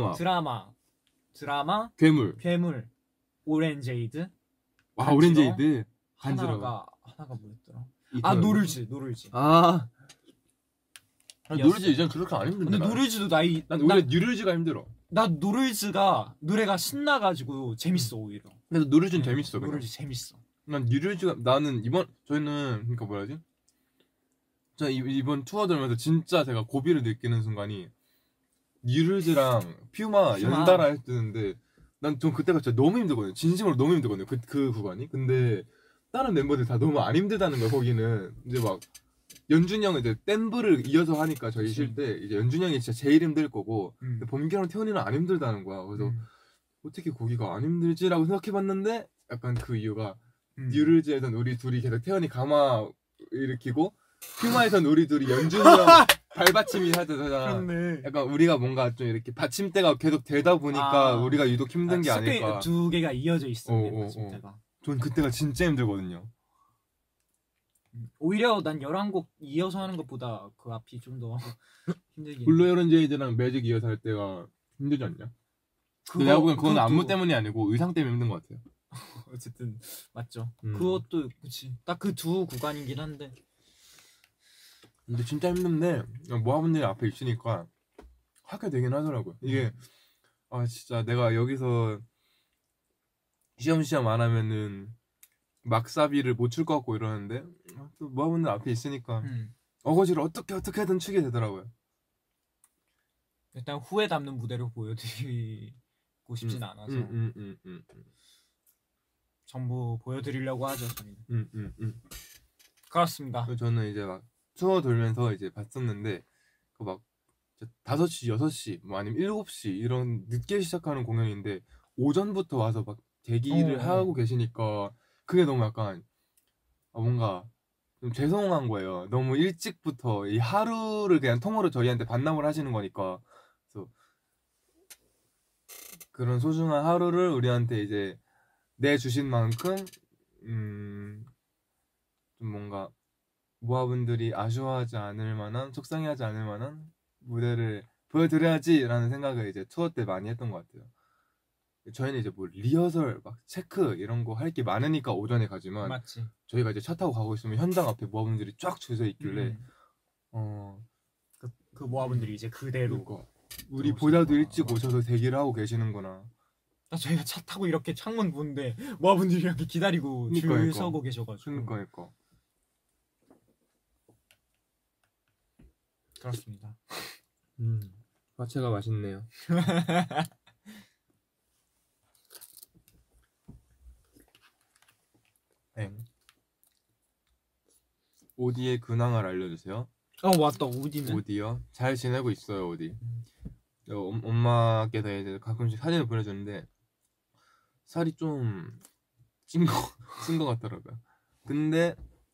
Speaker 2: 드라마 괴물 오렌제이드.
Speaker 1: 오렌제이드 간지러워.
Speaker 2: 하나가 뭐였더라? 노를즈.
Speaker 1: 노를즈 이젠 그렇게 안 힘든데.
Speaker 2: 근데 노를즈도 난
Speaker 1: 오히려 뉴를즈가 힘들어.
Speaker 2: 나 노를즈가 노래가 신나가지고 재밌어 오히려.
Speaker 1: 근데 노를즈는 재밌어.
Speaker 2: 노를즈 재밌어.
Speaker 1: 난 뉴를즈가 저희는 그러니까 뭐라 하지? 저 이번 투어 들으면서 진짜 제가 고비를 느끼는 순간이 뉴를즈랑 퓨마 연달아 했는데 난 좀 그때가 진짜 너무 힘들거든요. 진심으로 너무 힘들거든요. 그 구간이. 근데 다른 멤버들 다 너무 안 힘들다는 거야. 거기는 이제 막 연준이 형은 이제 댄브를 이어서 하니까 저희 쉴 때 이제 연준이 형이 진짜 제일 힘들 거고 근데 범규랑 태훈이는 안 힘들다는 거야. 그래서 어떻게 거기가 안 힘들지라고 생각해봤는데 약간 그 이유가 뉴를즈에선 우리 둘이 계속 태훈이 가마 일으키고 퓨마에선 우리 둘이 연준이 형 발받침이 하잖아. 약간 우리가 뭔가 좀 이렇게 받침대가 계속 되다 보니까 우리가 유독 힘든 게 아닐까.
Speaker 2: 두 개가 이어져 있었네. 받침대가.
Speaker 1: 전 그때가 진짜 힘들거든요.
Speaker 2: 오히려 난 11곡 이어서 하는 것보다 그 앞이 좀 더 힘들긴.
Speaker 1: 블루어런제이드랑 매직 이어서 할 때가 힘들지 않냐? 내가 보기엔 그건 안무 때문이 아니고 의상 때문에 힘든 것 같아요.
Speaker 2: 어쨌든 맞죠. 그것도 그치. 딱 그 두 구간이긴 한데.
Speaker 1: 근데 진짜 힘든데 모아분들이 앞에 있으니까 하게 되긴 하더라고요. 이게 진짜 내가 여기서 시험시험 안 하면은 막사비를 못 출 것 같고 이러는데 또 모아분들 앞에 있으니까 어거지를 어떻게든 추게 되더라고요.
Speaker 2: 일단 후회 담는 무대를 보여드리고 싶진 않아서 전부 보여드리려고 하죠 저희는. 그렇습니다.
Speaker 1: 저는 이제 막 투어 돌면서 이제 봤었는데 그 막 5시, 6시 뭐 아니면 7시 이런 늦게 시작하는 공연인데 오전부터 와서 막 대기를 하고 계시니까 그게 너무 약간 뭔가 좀 죄송한 거예요. 너무 일찍부터 이 하루를 그냥 통으로 저희한테 반납을 하시는 거니까. 그래서 그런 소중한 하루를 우리한테 이제 내주신 만큼 좀 뭔가 모아분들이 아쉬워하지 않을 만한, 속상해하지 않을 만한 무대를 보여드려야지라는 생각을 이제 투어 때 많이 했던 것 같아요. 저희는 이제 뭐 리허설 막 체크 이런 거 할 게 많으니까 오전에 가지만
Speaker 2: 맞지.
Speaker 1: 저희가 이제 차 타고 가고 있으면 현장 앞에 모아분들이 쫙 줄 서 있길래
Speaker 2: 그 모아분들이 이제 그대로
Speaker 1: 그러니까 우리보다도 일찍 오셔서 대기를 하고 계시는구나.
Speaker 2: 저희가 차 타고 이렇게 창문 보는데 모아분들이 이렇게 기다리고 줄 서고 계셔가지고.
Speaker 1: 그러니까.
Speaker 2: 그렇습니다.
Speaker 1: 화채가 맛있네요. 오디의 근황을 알려주세요.
Speaker 2: 맞다. 오디는?
Speaker 1: 오디요? 잘 지내고 있어요. 오디. 엄마께서 이제 가끔씩 사진을 보내주는데 살이 좀 찐 거 같더라고요. 근데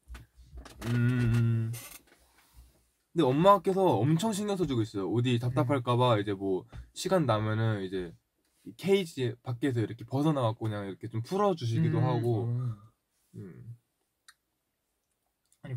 Speaker 1: 엄마께서 엄청 신경 써주고 있어요. 오디 답답할까봐 이제 뭐 시간 나면은 이제 케이지 밖에서 이렇게 벗어나갖고 그냥 이렇게 좀 풀어주시기도 하고.
Speaker 2: 아니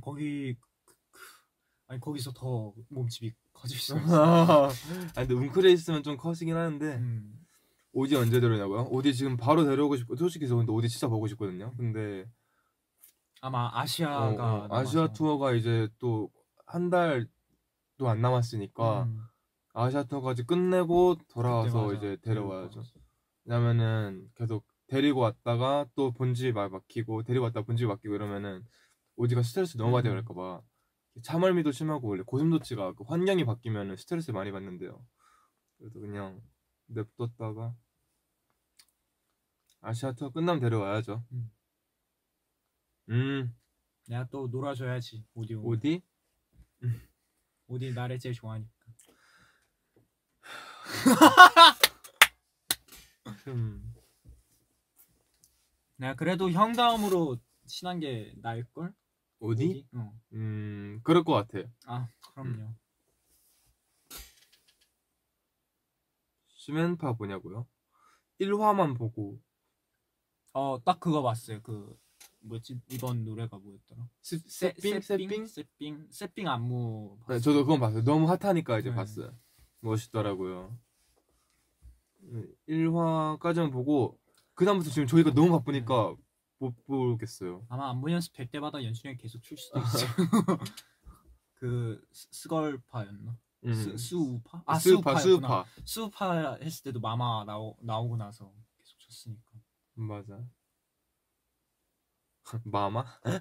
Speaker 2: 거기서 더 몸집이 커질 수 있어.
Speaker 1: 근데 웅크려 있으면 좀 커지긴 하는데. 오디 언제 데려오냐고요? 오디 지금 바로 데려오고 싶고, 솔직히 저 근데 오디 진짜 보고 싶거든요. 근데
Speaker 2: 아마 아시아가
Speaker 1: 아시아 투어가 이제 또 한 달도 안 남았으니까 아시아 투어까지 끝내고 돌아와서 이제 데려와야죠. 왜냐면은 계속 데리고 왔다가 또 본지 막히고 데리고 왔다가 본지 막히고 이러면은 오디가 스트레스 너무 많이 받을까봐. 참을미도 심하고 원래 고슴도치가 그 환경이 바뀌면은 스트레스 많이 받는데요. 그래서 그냥 냅뒀다가 아시아 투어 끝나면 데려와야죠.
Speaker 2: 내가 또 놀아줘야지.
Speaker 1: 오디?
Speaker 2: 오디 나를 제일 좋아하니까. 내가 그래도 형 다음으로 친한 게 나일걸?
Speaker 1: 오디? 그럴 것 같아.
Speaker 2: 그럼요.
Speaker 1: 수면파 보냐고요? 1화만 보고.
Speaker 2: 딱 그거 봤어요. 그 뭐지? 이번 노래가 뭐였더라? 세핑 안무.
Speaker 1: 네, 저도 그건 봤어요. 너무 핫하니까 이제 봤어요. 멋있더라고요. 1화까지만 보고 그 다음부터 지금 저희가 너무 바쁘니까 못 보겠어요.
Speaker 2: 아마 안무 연습될 때마다 연준이 형이 계속 출 수도 있어요. 그 스걸파였나? 수우파? 수우파 했을 때도 마마 나오고 나서 계속 쳤으니까.
Speaker 1: 맞아. 마마?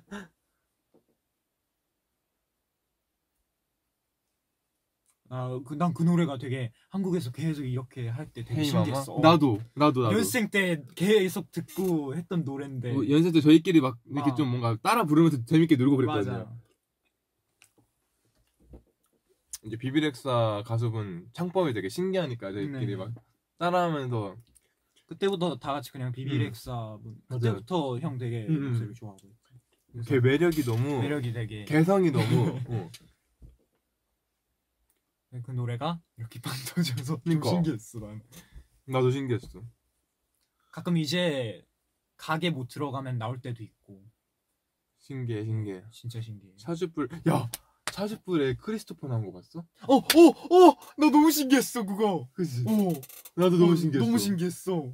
Speaker 2: 난 그 노래가 되게 한국에서 계속 이렇게 할 때 되게 신기했어.
Speaker 1: 나도.
Speaker 2: 연습생 때 계속 듣고 했던 노래인데.
Speaker 1: 연습생 때 저희끼리 막 이렇게 좀 뭔가 따라 부르면서 재밌게 놀고 그랬거든요.
Speaker 2: 맞아.
Speaker 1: 이제 비비렉사 가수분 창법이 되게 신기하니까 저희끼리 막 따라하면서
Speaker 2: 그때부터 다 같이 그냥 비비렉사 그때부터 형 되게 목소리를 좋아하고.
Speaker 1: 걔 매력이
Speaker 2: 되게
Speaker 1: 개성이 너무.
Speaker 2: 그 노래가 이렇게 빵 터져서
Speaker 1: 그러니까.
Speaker 2: 신기했어.
Speaker 1: 나도 신기했어.
Speaker 2: 가끔 이제 가게 못 들어가면 나올 때도 있고.
Speaker 1: 신기해.
Speaker 2: 진짜 신기해.
Speaker 1: 차주뿔에 크리스토퍼 나온 거 봤어?
Speaker 2: 나 너무 신기했어 그거.
Speaker 1: 그치? 나도 너무 신기했어.
Speaker 2: 너무 신기했어.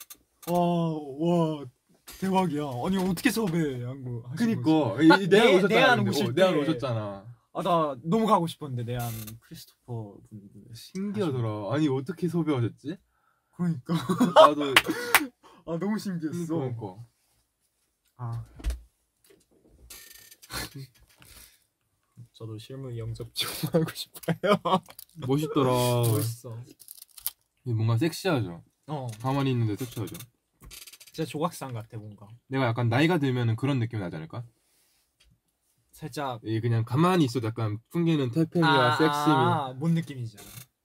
Speaker 2: 와 대박이야. 아니 어떻게 섭외한 거?
Speaker 1: 그니까
Speaker 2: 내한
Speaker 1: 오셨잖아.
Speaker 2: 나 너무 가고 싶었는데 내한 크리스토퍼 분
Speaker 1: 신기하더라. 아니 어떻게 섭외하셨지?
Speaker 2: 그러니까
Speaker 1: 나도
Speaker 2: 너무 신기했어.
Speaker 1: 그러니까.
Speaker 2: 저도 실무 영접 좀 하고 싶어요.
Speaker 1: 멋있더라.
Speaker 2: 멋있어.
Speaker 1: 뭔가 섹시하죠. 가만히 있는데 섹시하죠.
Speaker 2: 진짜 조각상 같아 뭔가.
Speaker 1: 내가 약간 나이가 들면은 그런 느낌이 나지 않을까?
Speaker 2: 살짝
Speaker 1: 그냥 가만히 있어도 약간 풍기는 태평이와 섹시미.
Speaker 2: 뭔 느낌이지?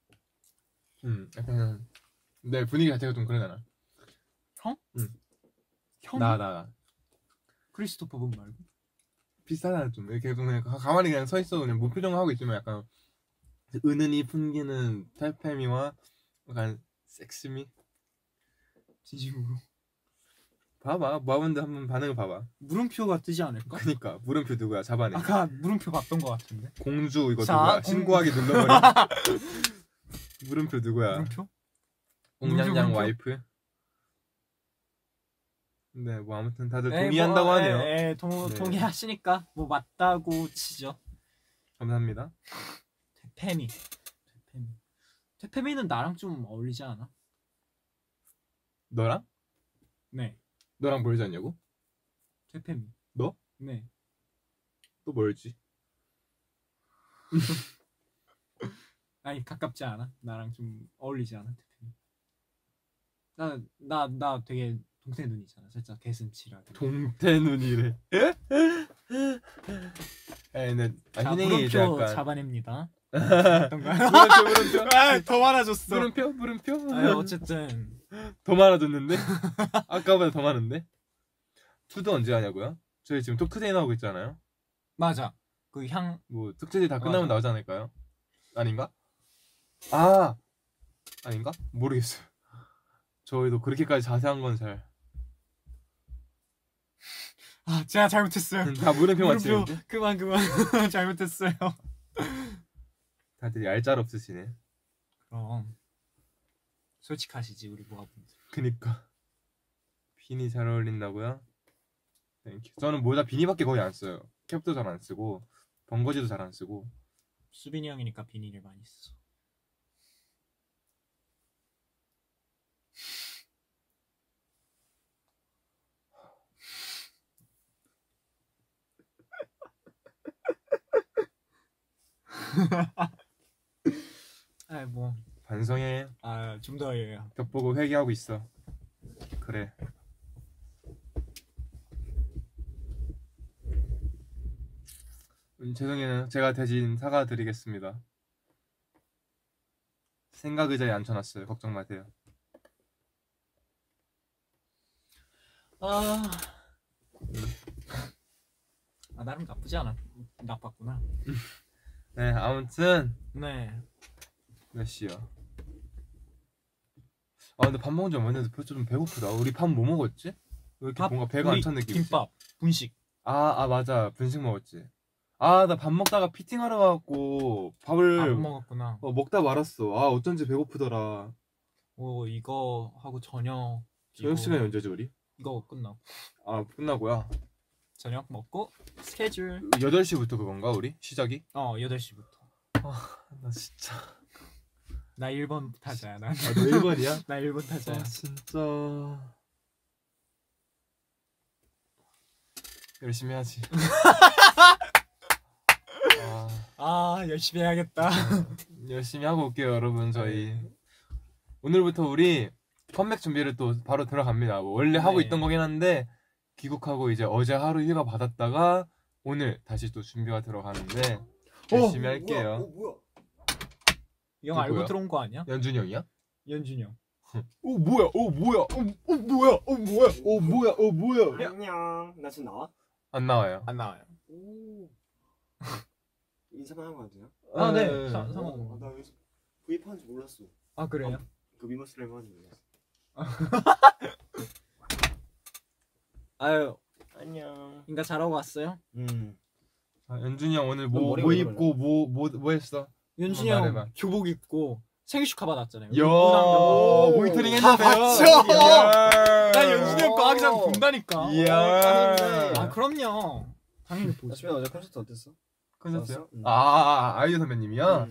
Speaker 1: 약간 내 분위기 자체가 좀 그러잖아.
Speaker 2: 형? 형?
Speaker 1: 나
Speaker 2: 크리스토퍼 분 말고?
Speaker 1: 비슷하잖아 좀. 이렇게 그냥 가만히 그냥 서 있어 그냥 무표정 하고 있으면 약간 은은히 풍기는 태평이와 약간 섹시미.
Speaker 2: 진심으로.
Speaker 1: 봐봐 모아분들 한번 반응을 봐봐.
Speaker 2: 물음표가 뜨지 않을까?
Speaker 1: 그니까 물음표 누구야? 잡아내.
Speaker 2: 아까 물음표 봤던 것 같은데.
Speaker 1: 공주 이거
Speaker 2: 자,
Speaker 1: 누구야? 신고하기 눌러버려. 물음표 누구야?
Speaker 2: 물음표?
Speaker 1: 옹냥냥
Speaker 2: 물음표?
Speaker 1: 와이프. 네, 뭐 아무튼 다들 동의한다고 하네요. 네.
Speaker 2: 동의하시니까 뭐 맞다고 치죠.
Speaker 1: 감사합니다.
Speaker 2: 퇴페미는 나랑 좀 어울리지 않아?
Speaker 1: 너랑?
Speaker 2: 네.
Speaker 1: 너랑 멀지 않냐고?
Speaker 2: 퇴페미.
Speaker 1: 너?
Speaker 2: 네.
Speaker 1: 또 멀지?
Speaker 2: 아니 가깝지 않아? 나랑 좀 어울리지 않아? 퇴페미. 나 되게 동태 눈이잖아. 살짝 개슴치라고.
Speaker 1: 동태 눈이래. 근데
Speaker 2: 자,
Speaker 1: 희냉이 이제
Speaker 2: 물음표
Speaker 1: 약간
Speaker 2: 잡아냅니다.
Speaker 1: 물음표.
Speaker 2: 더 많아졌어.
Speaker 1: 물음표.
Speaker 2: 어쨌든
Speaker 1: 더 많아졌는데? 아까보다 더 많은데? 투도 언제 하냐고요? 저희 지금 토크데이 나오고 있잖아요.
Speaker 2: 맞아. 그 향
Speaker 1: 뭐 특집이 다 끝나면
Speaker 2: 맞아.
Speaker 1: 나오지 않을까요? 아닌가? 아 아닌가? 모르겠어요. 저희도 그렇게까지 자세한 건 잘.
Speaker 2: 제가 잘못했어요.
Speaker 1: 다 물음표만 치는데.
Speaker 2: 그만 잘못했어요.
Speaker 1: 다들 얄짤 없으시네.
Speaker 2: 그럼 솔직하시지 우리 모아분들.
Speaker 1: 그니까 비니 잘 어울린다고요? 땡큐. 저는 모자 비니밖에 거의 안 써요. 캡도 잘 안 쓰고 번거지도 잘 안 쓰고.
Speaker 2: 수빈이 형이니까 비니를 많이 써. 뭐
Speaker 1: 반성해.
Speaker 2: 좀 더 해요.
Speaker 1: 벽보고 회개하고 있어. 그래. 죄송해요. 제가 대신 사과드리겠습니다. 생각 의자에 앉혀놨어요. 걱정 마세요.
Speaker 2: 나름 나쁘지 않아. 나빴구나.
Speaker 1: 네, 아무튼
Speaker 2: 네.
Speaker 1: 몇 시야? 근데 밥 먹은 지 얼마 됐는데 벌써 좀 배고프다. 우리 밥 뭐 먹었지? 왜 이렇게 뭔가 배가 안 찬 느낌이지?
Speaker 2: 김밥, 분식.
Speaker 1: 맞아. 분식 먹었지. 나 밥 먹다가 피팅하러 가갖고 밥을
Speaker 2: 못 먹었구나.
Speaker 1: 먹다 말았어. 어쩐지 배고프더라.
Speaker 2: 이거 하고 저녁
Speaker 1: 시간이 언제지 우리?
Speaker 2: 이거 끝나고.
Speaker 1: 끝나고요.
Speaker 2: 저녁 먹고 스케줄
Speaker 1: 8시부터 그건가 우리? 시작이?
Speaker 2: 8시부터.
Speaker 1: 나 진짜
Speaker 2: 나 1번 타자야. 난.
Speaker 1: 너 1번이야?
Speaker 2: 나 1번 타자야.
Speaker 1: 진짜 열심히 하지.
Speaker 2: 열심히 해야겠다.
Speaker 1: 열심히 하고 올게요 여러분. 저희 오늘부터 우리 컴백 준비를 또 바로 들어갑니다. 원래 하고 있던 거긴 한데 귀국하고 이제 어제 하루 휴가 받았다가 오늘 다시 또 준비가 들어가는데 열심히 할게요.
Speaker 2: 뭐야? 이 형 알고 들어온 거 아니야?
Speaker 1: 연준이 형이야?
Speaker 2: 연준이 형.
Speaker 1: 뭐야?
Speaker 3: 안녕. 나 지금 나와?
Speaker 1: 안 나와요.
Speaker 2: 안 나와요.
Speaker 3: 인사만 하면 안 되나?
Speaker 2: 네. 상관없어.
Speaker 3: 나 여기서 구입하는지 몰랐어.
Speaker 2: 그래요?
Speaker 3: 그 미머스라이브 하는지 몰랐어. 안녕.
Speaker 2: 인가 잘하고 왔어요?
Speaker 1: 연준이 형 오늘
Speaker 3: 넌
Speaker 1: 뭐
Speaker 3: 머리가 왜
Speaker 1: 입고 뭐 했어?
Speaker 2: 연준이
Speaker 1: 말해봐.
Speaker 2: 형 교복 입고 생일 축하 받았잖아요.
Speaker 1: 모니터링 했는데요.
Speaker 2: 나 연준이 형 거 하기 전에 본다니까.
Speaker 1: 이야.
Speaker 2: 그럼요. 당연히 보지.
Speaker 3: 아침에 어제 콘서트 어땠어?
Speaker 1: 콘서트요?
Speaker 3: 좋았어?
Speaker 1: 아이유 선배님이야?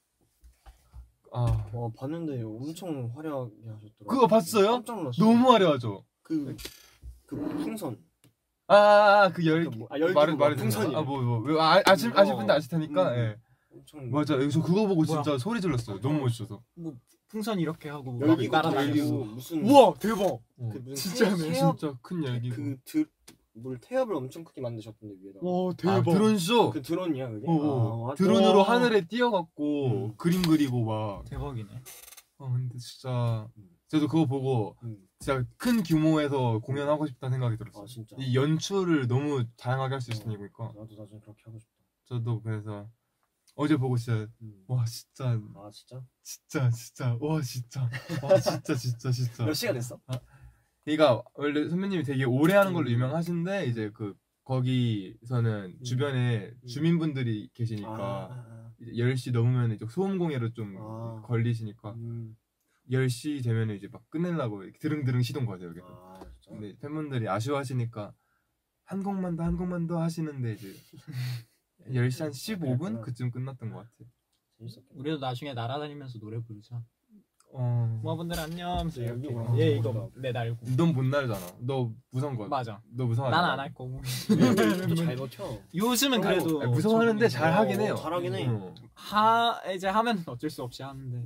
Speaker 3: 봤는데 엄청 화려하게 하셨더라고.
Speaker 1: 그거 봤어요?
Speaker 3: 깜짝 놀랐어.
Speaker 1: 너무 화려하죠?
Speaker 3: 그 풍선.
Speaker 1: 그 열기.
Speaker 3: 열기 풍선이래.
Speaker 1: 아실 분들 아실 테니까. 예.
Speaker 3: 엄청
Speaker 1: 맞아. 저 그거 보고
Speaker 2: 뭐야?
Speaker 1: 진짜 소리 질렀어요. 너무 멋있어서.
Speaker 2: 풍선 이렇게 하고
Speaker 3: 열기구
Speaker 2: 날아다니고.
Speaker 3: 무슨
Speaker 2: 우와 대박.
Speaker 3: 그 무슨
Speaker 1: 진짜네.
Speaker 3: 태엽,
Speaker 1: 진짜 큰 열기구.
Speaker 3: 뭘 태엽을 엄청 크게 만드셨던데 위에다가.
Speaker 2: 와 대박.
Speaker 1: 드론쇼.
Speaker 3: 그 드론이야 그게?
Speaker 1: 드론으로 하늘에 띄어갖고 그림 그리고 막.
Speaker 2: 대박이네.
Speaker 1: 근데 진짜 저도 그거 보고 진짜 큰 규모에서 공연하고 싶다는 생각이 들었어요.
Speaker 3: 진짜.
Speaker 1: 이 연출을 너무 다양하게 할 수 있으니까.
Speaker 3: 나도 나중에 그렇게 하고 싶다.
Speaker 1: 저도 그래서 어제 보고 진짜 와 진짜
Speaker 3: 진짜?
Speaker 1: 진짜 와 진짜 진짜
Speaker 3: 몇 시가 됐어?
Speaker 1: 그러니까 원래 선배님이 되게 오래 하는 걸로 유명하신데 이제 그 거기서는 주변에 주민분들이 계시니까 이제 10시 넘으면 이제 소음 공해로 좀 걸리시니까 10시 되면 이제 막 끝내려고 이렇게 드릉드릉 시동 거세요. 여기서. 근데 팬분들이 아쉬워하시니까 한 곡만 더 하시는데 이제 10시 한 15분 그쯤 끝났던 것 같아요.
Speaker 2: 우리도 나중에 날아다니면서 노래 부르자.
Speaker 1: 어.
Speaker 2: 모아분들 안녕.
Speaker 3: 여기
Speaker 2: 예 이거 내 날고.
Speaker 1: 넌 못 날잖아. 너 무서운 거.
Speaker 2: 맞아.
Speaker 1: 너 무서워하지?
Speaker 2: 난 안 할 거고.
Speaker 3: 또잘 버텨.
Speaker 2: 요즘은 그래도
Speaker 1: 무서워하는데 잘 하긴 해요.
Speaker 3: 잘하긴 해.
Speaker 2: 이제 하면 어쩔 수 없이 하는데.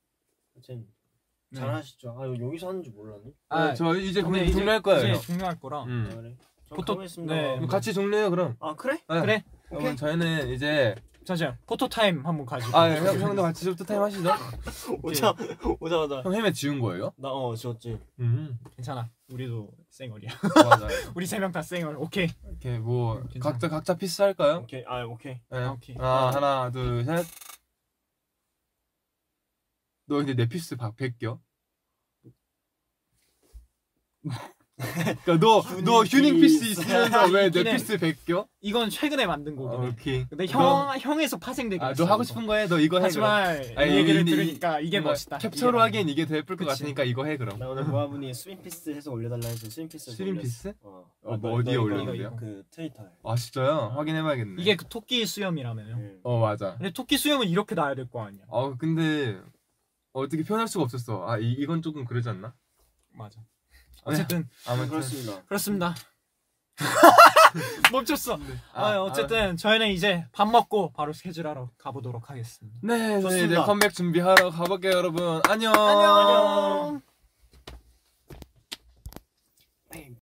Speaker 3: 잘하시죠. 아 여기서 하는 줄 몰랐네.
Speaker 1: 저 이제
Speaker 2: 근데
Speaker 1: 그럼 종료할 거예요.
Speaker 2: 이제 종료할 거라.
Speaker 3: 그래.
Speaker 2: 보통
Speaker 3: 네.
Speaker 1: 그럼 같이 종료해요 그럼.
Speaker 3: 아 그래?
Speaker 1: 네.
Speaker 2: 그래.
Speaker 1: 그러면 저희는 이제
Speaker 2: 잠시만 포토 타임 한번 가지고.
Speaker 1: 형도 같이 쇼트 타임 하시죠?
Speaker 3: 오자마자.
Speaker 1: 형 헬멧 지운 거예요?
Speaker 3: 나 지웠지.
Speaker 2: 괜찮아. 우리도 쌩얼이야.
Speaker 1: 맞아요.
Speaker 2: 우리 3명 다 쌩얼. 오케이.
Speaker 1: 이렇게 뭐
Speaker 2: 괜찮아.
Speaker 1: 각자 피스 할까요?
Speaker 3: 오케이. 오케이.
Speaker 1: 네.
Speaker 2: 오케이.
Speaker 1: 하나 둘 셋. 너 근데 내 피스 100겨? 그러니까 너 휴닝 피스 있으면서 왜 내 피스 100겨?
Speaker 2: 이건 최근에 만든 곡이네.
Speaker 1: 오케이.
Speaker 2: 근데 형에서 파생되게.
Speaker 1: 너 하고 싶은 거 해. 너 이거 해.
Speaker 2: 하지만
Speaker 1: 아니,
Speaker 2: 얘기를
Speaker 1: 이-
Speaker 2: 들으니까 이게 멋있다.
Speaker 1: 캡처로 하기엔 이게 더 예쁠 것
Speaker 2: 그치.
Speaker 1: 같으니까 이거 해 그럼.
Speaker 3: 나 오늘 모아분이 스윙 피스 해서 올려달라 해서 스윙 피스.
Speaker 1: 스윙 피스?
Speaker 3: 뭐
Speaker 1: 어디에 올렸는데요?
Speaker 3: 그 트위터에.
Speaker 1: 아 진짜요? 확인해봐야겠네.
Speaker 2: 이게 그 토끼 수염이라며요.
Speaker 1: 맞아.
Speaker 2: 근데 토끼 수염은 이렇게 놔야 될 거 아니야.
Speaker 1: 근데 어떻게 표현할 수가 없었어. 이건 조금 그러지 않나?
Speaker 2: 맞아. 어쨌든
Speaker 1: 아무튼
Speaker 2: 그렇습니다. 멈췄어. 어쨌든 저희는 이제 밥 먹고 바로 스케줄하러 가보도록 하겠습니다.
Speaker 1: 네, 저희 이제
Speaker 3: 좋습니다.
Speaker 1: 컴백 준비하러 가볼게요, 여러분. 안녕.
Speaker 2: 안녕.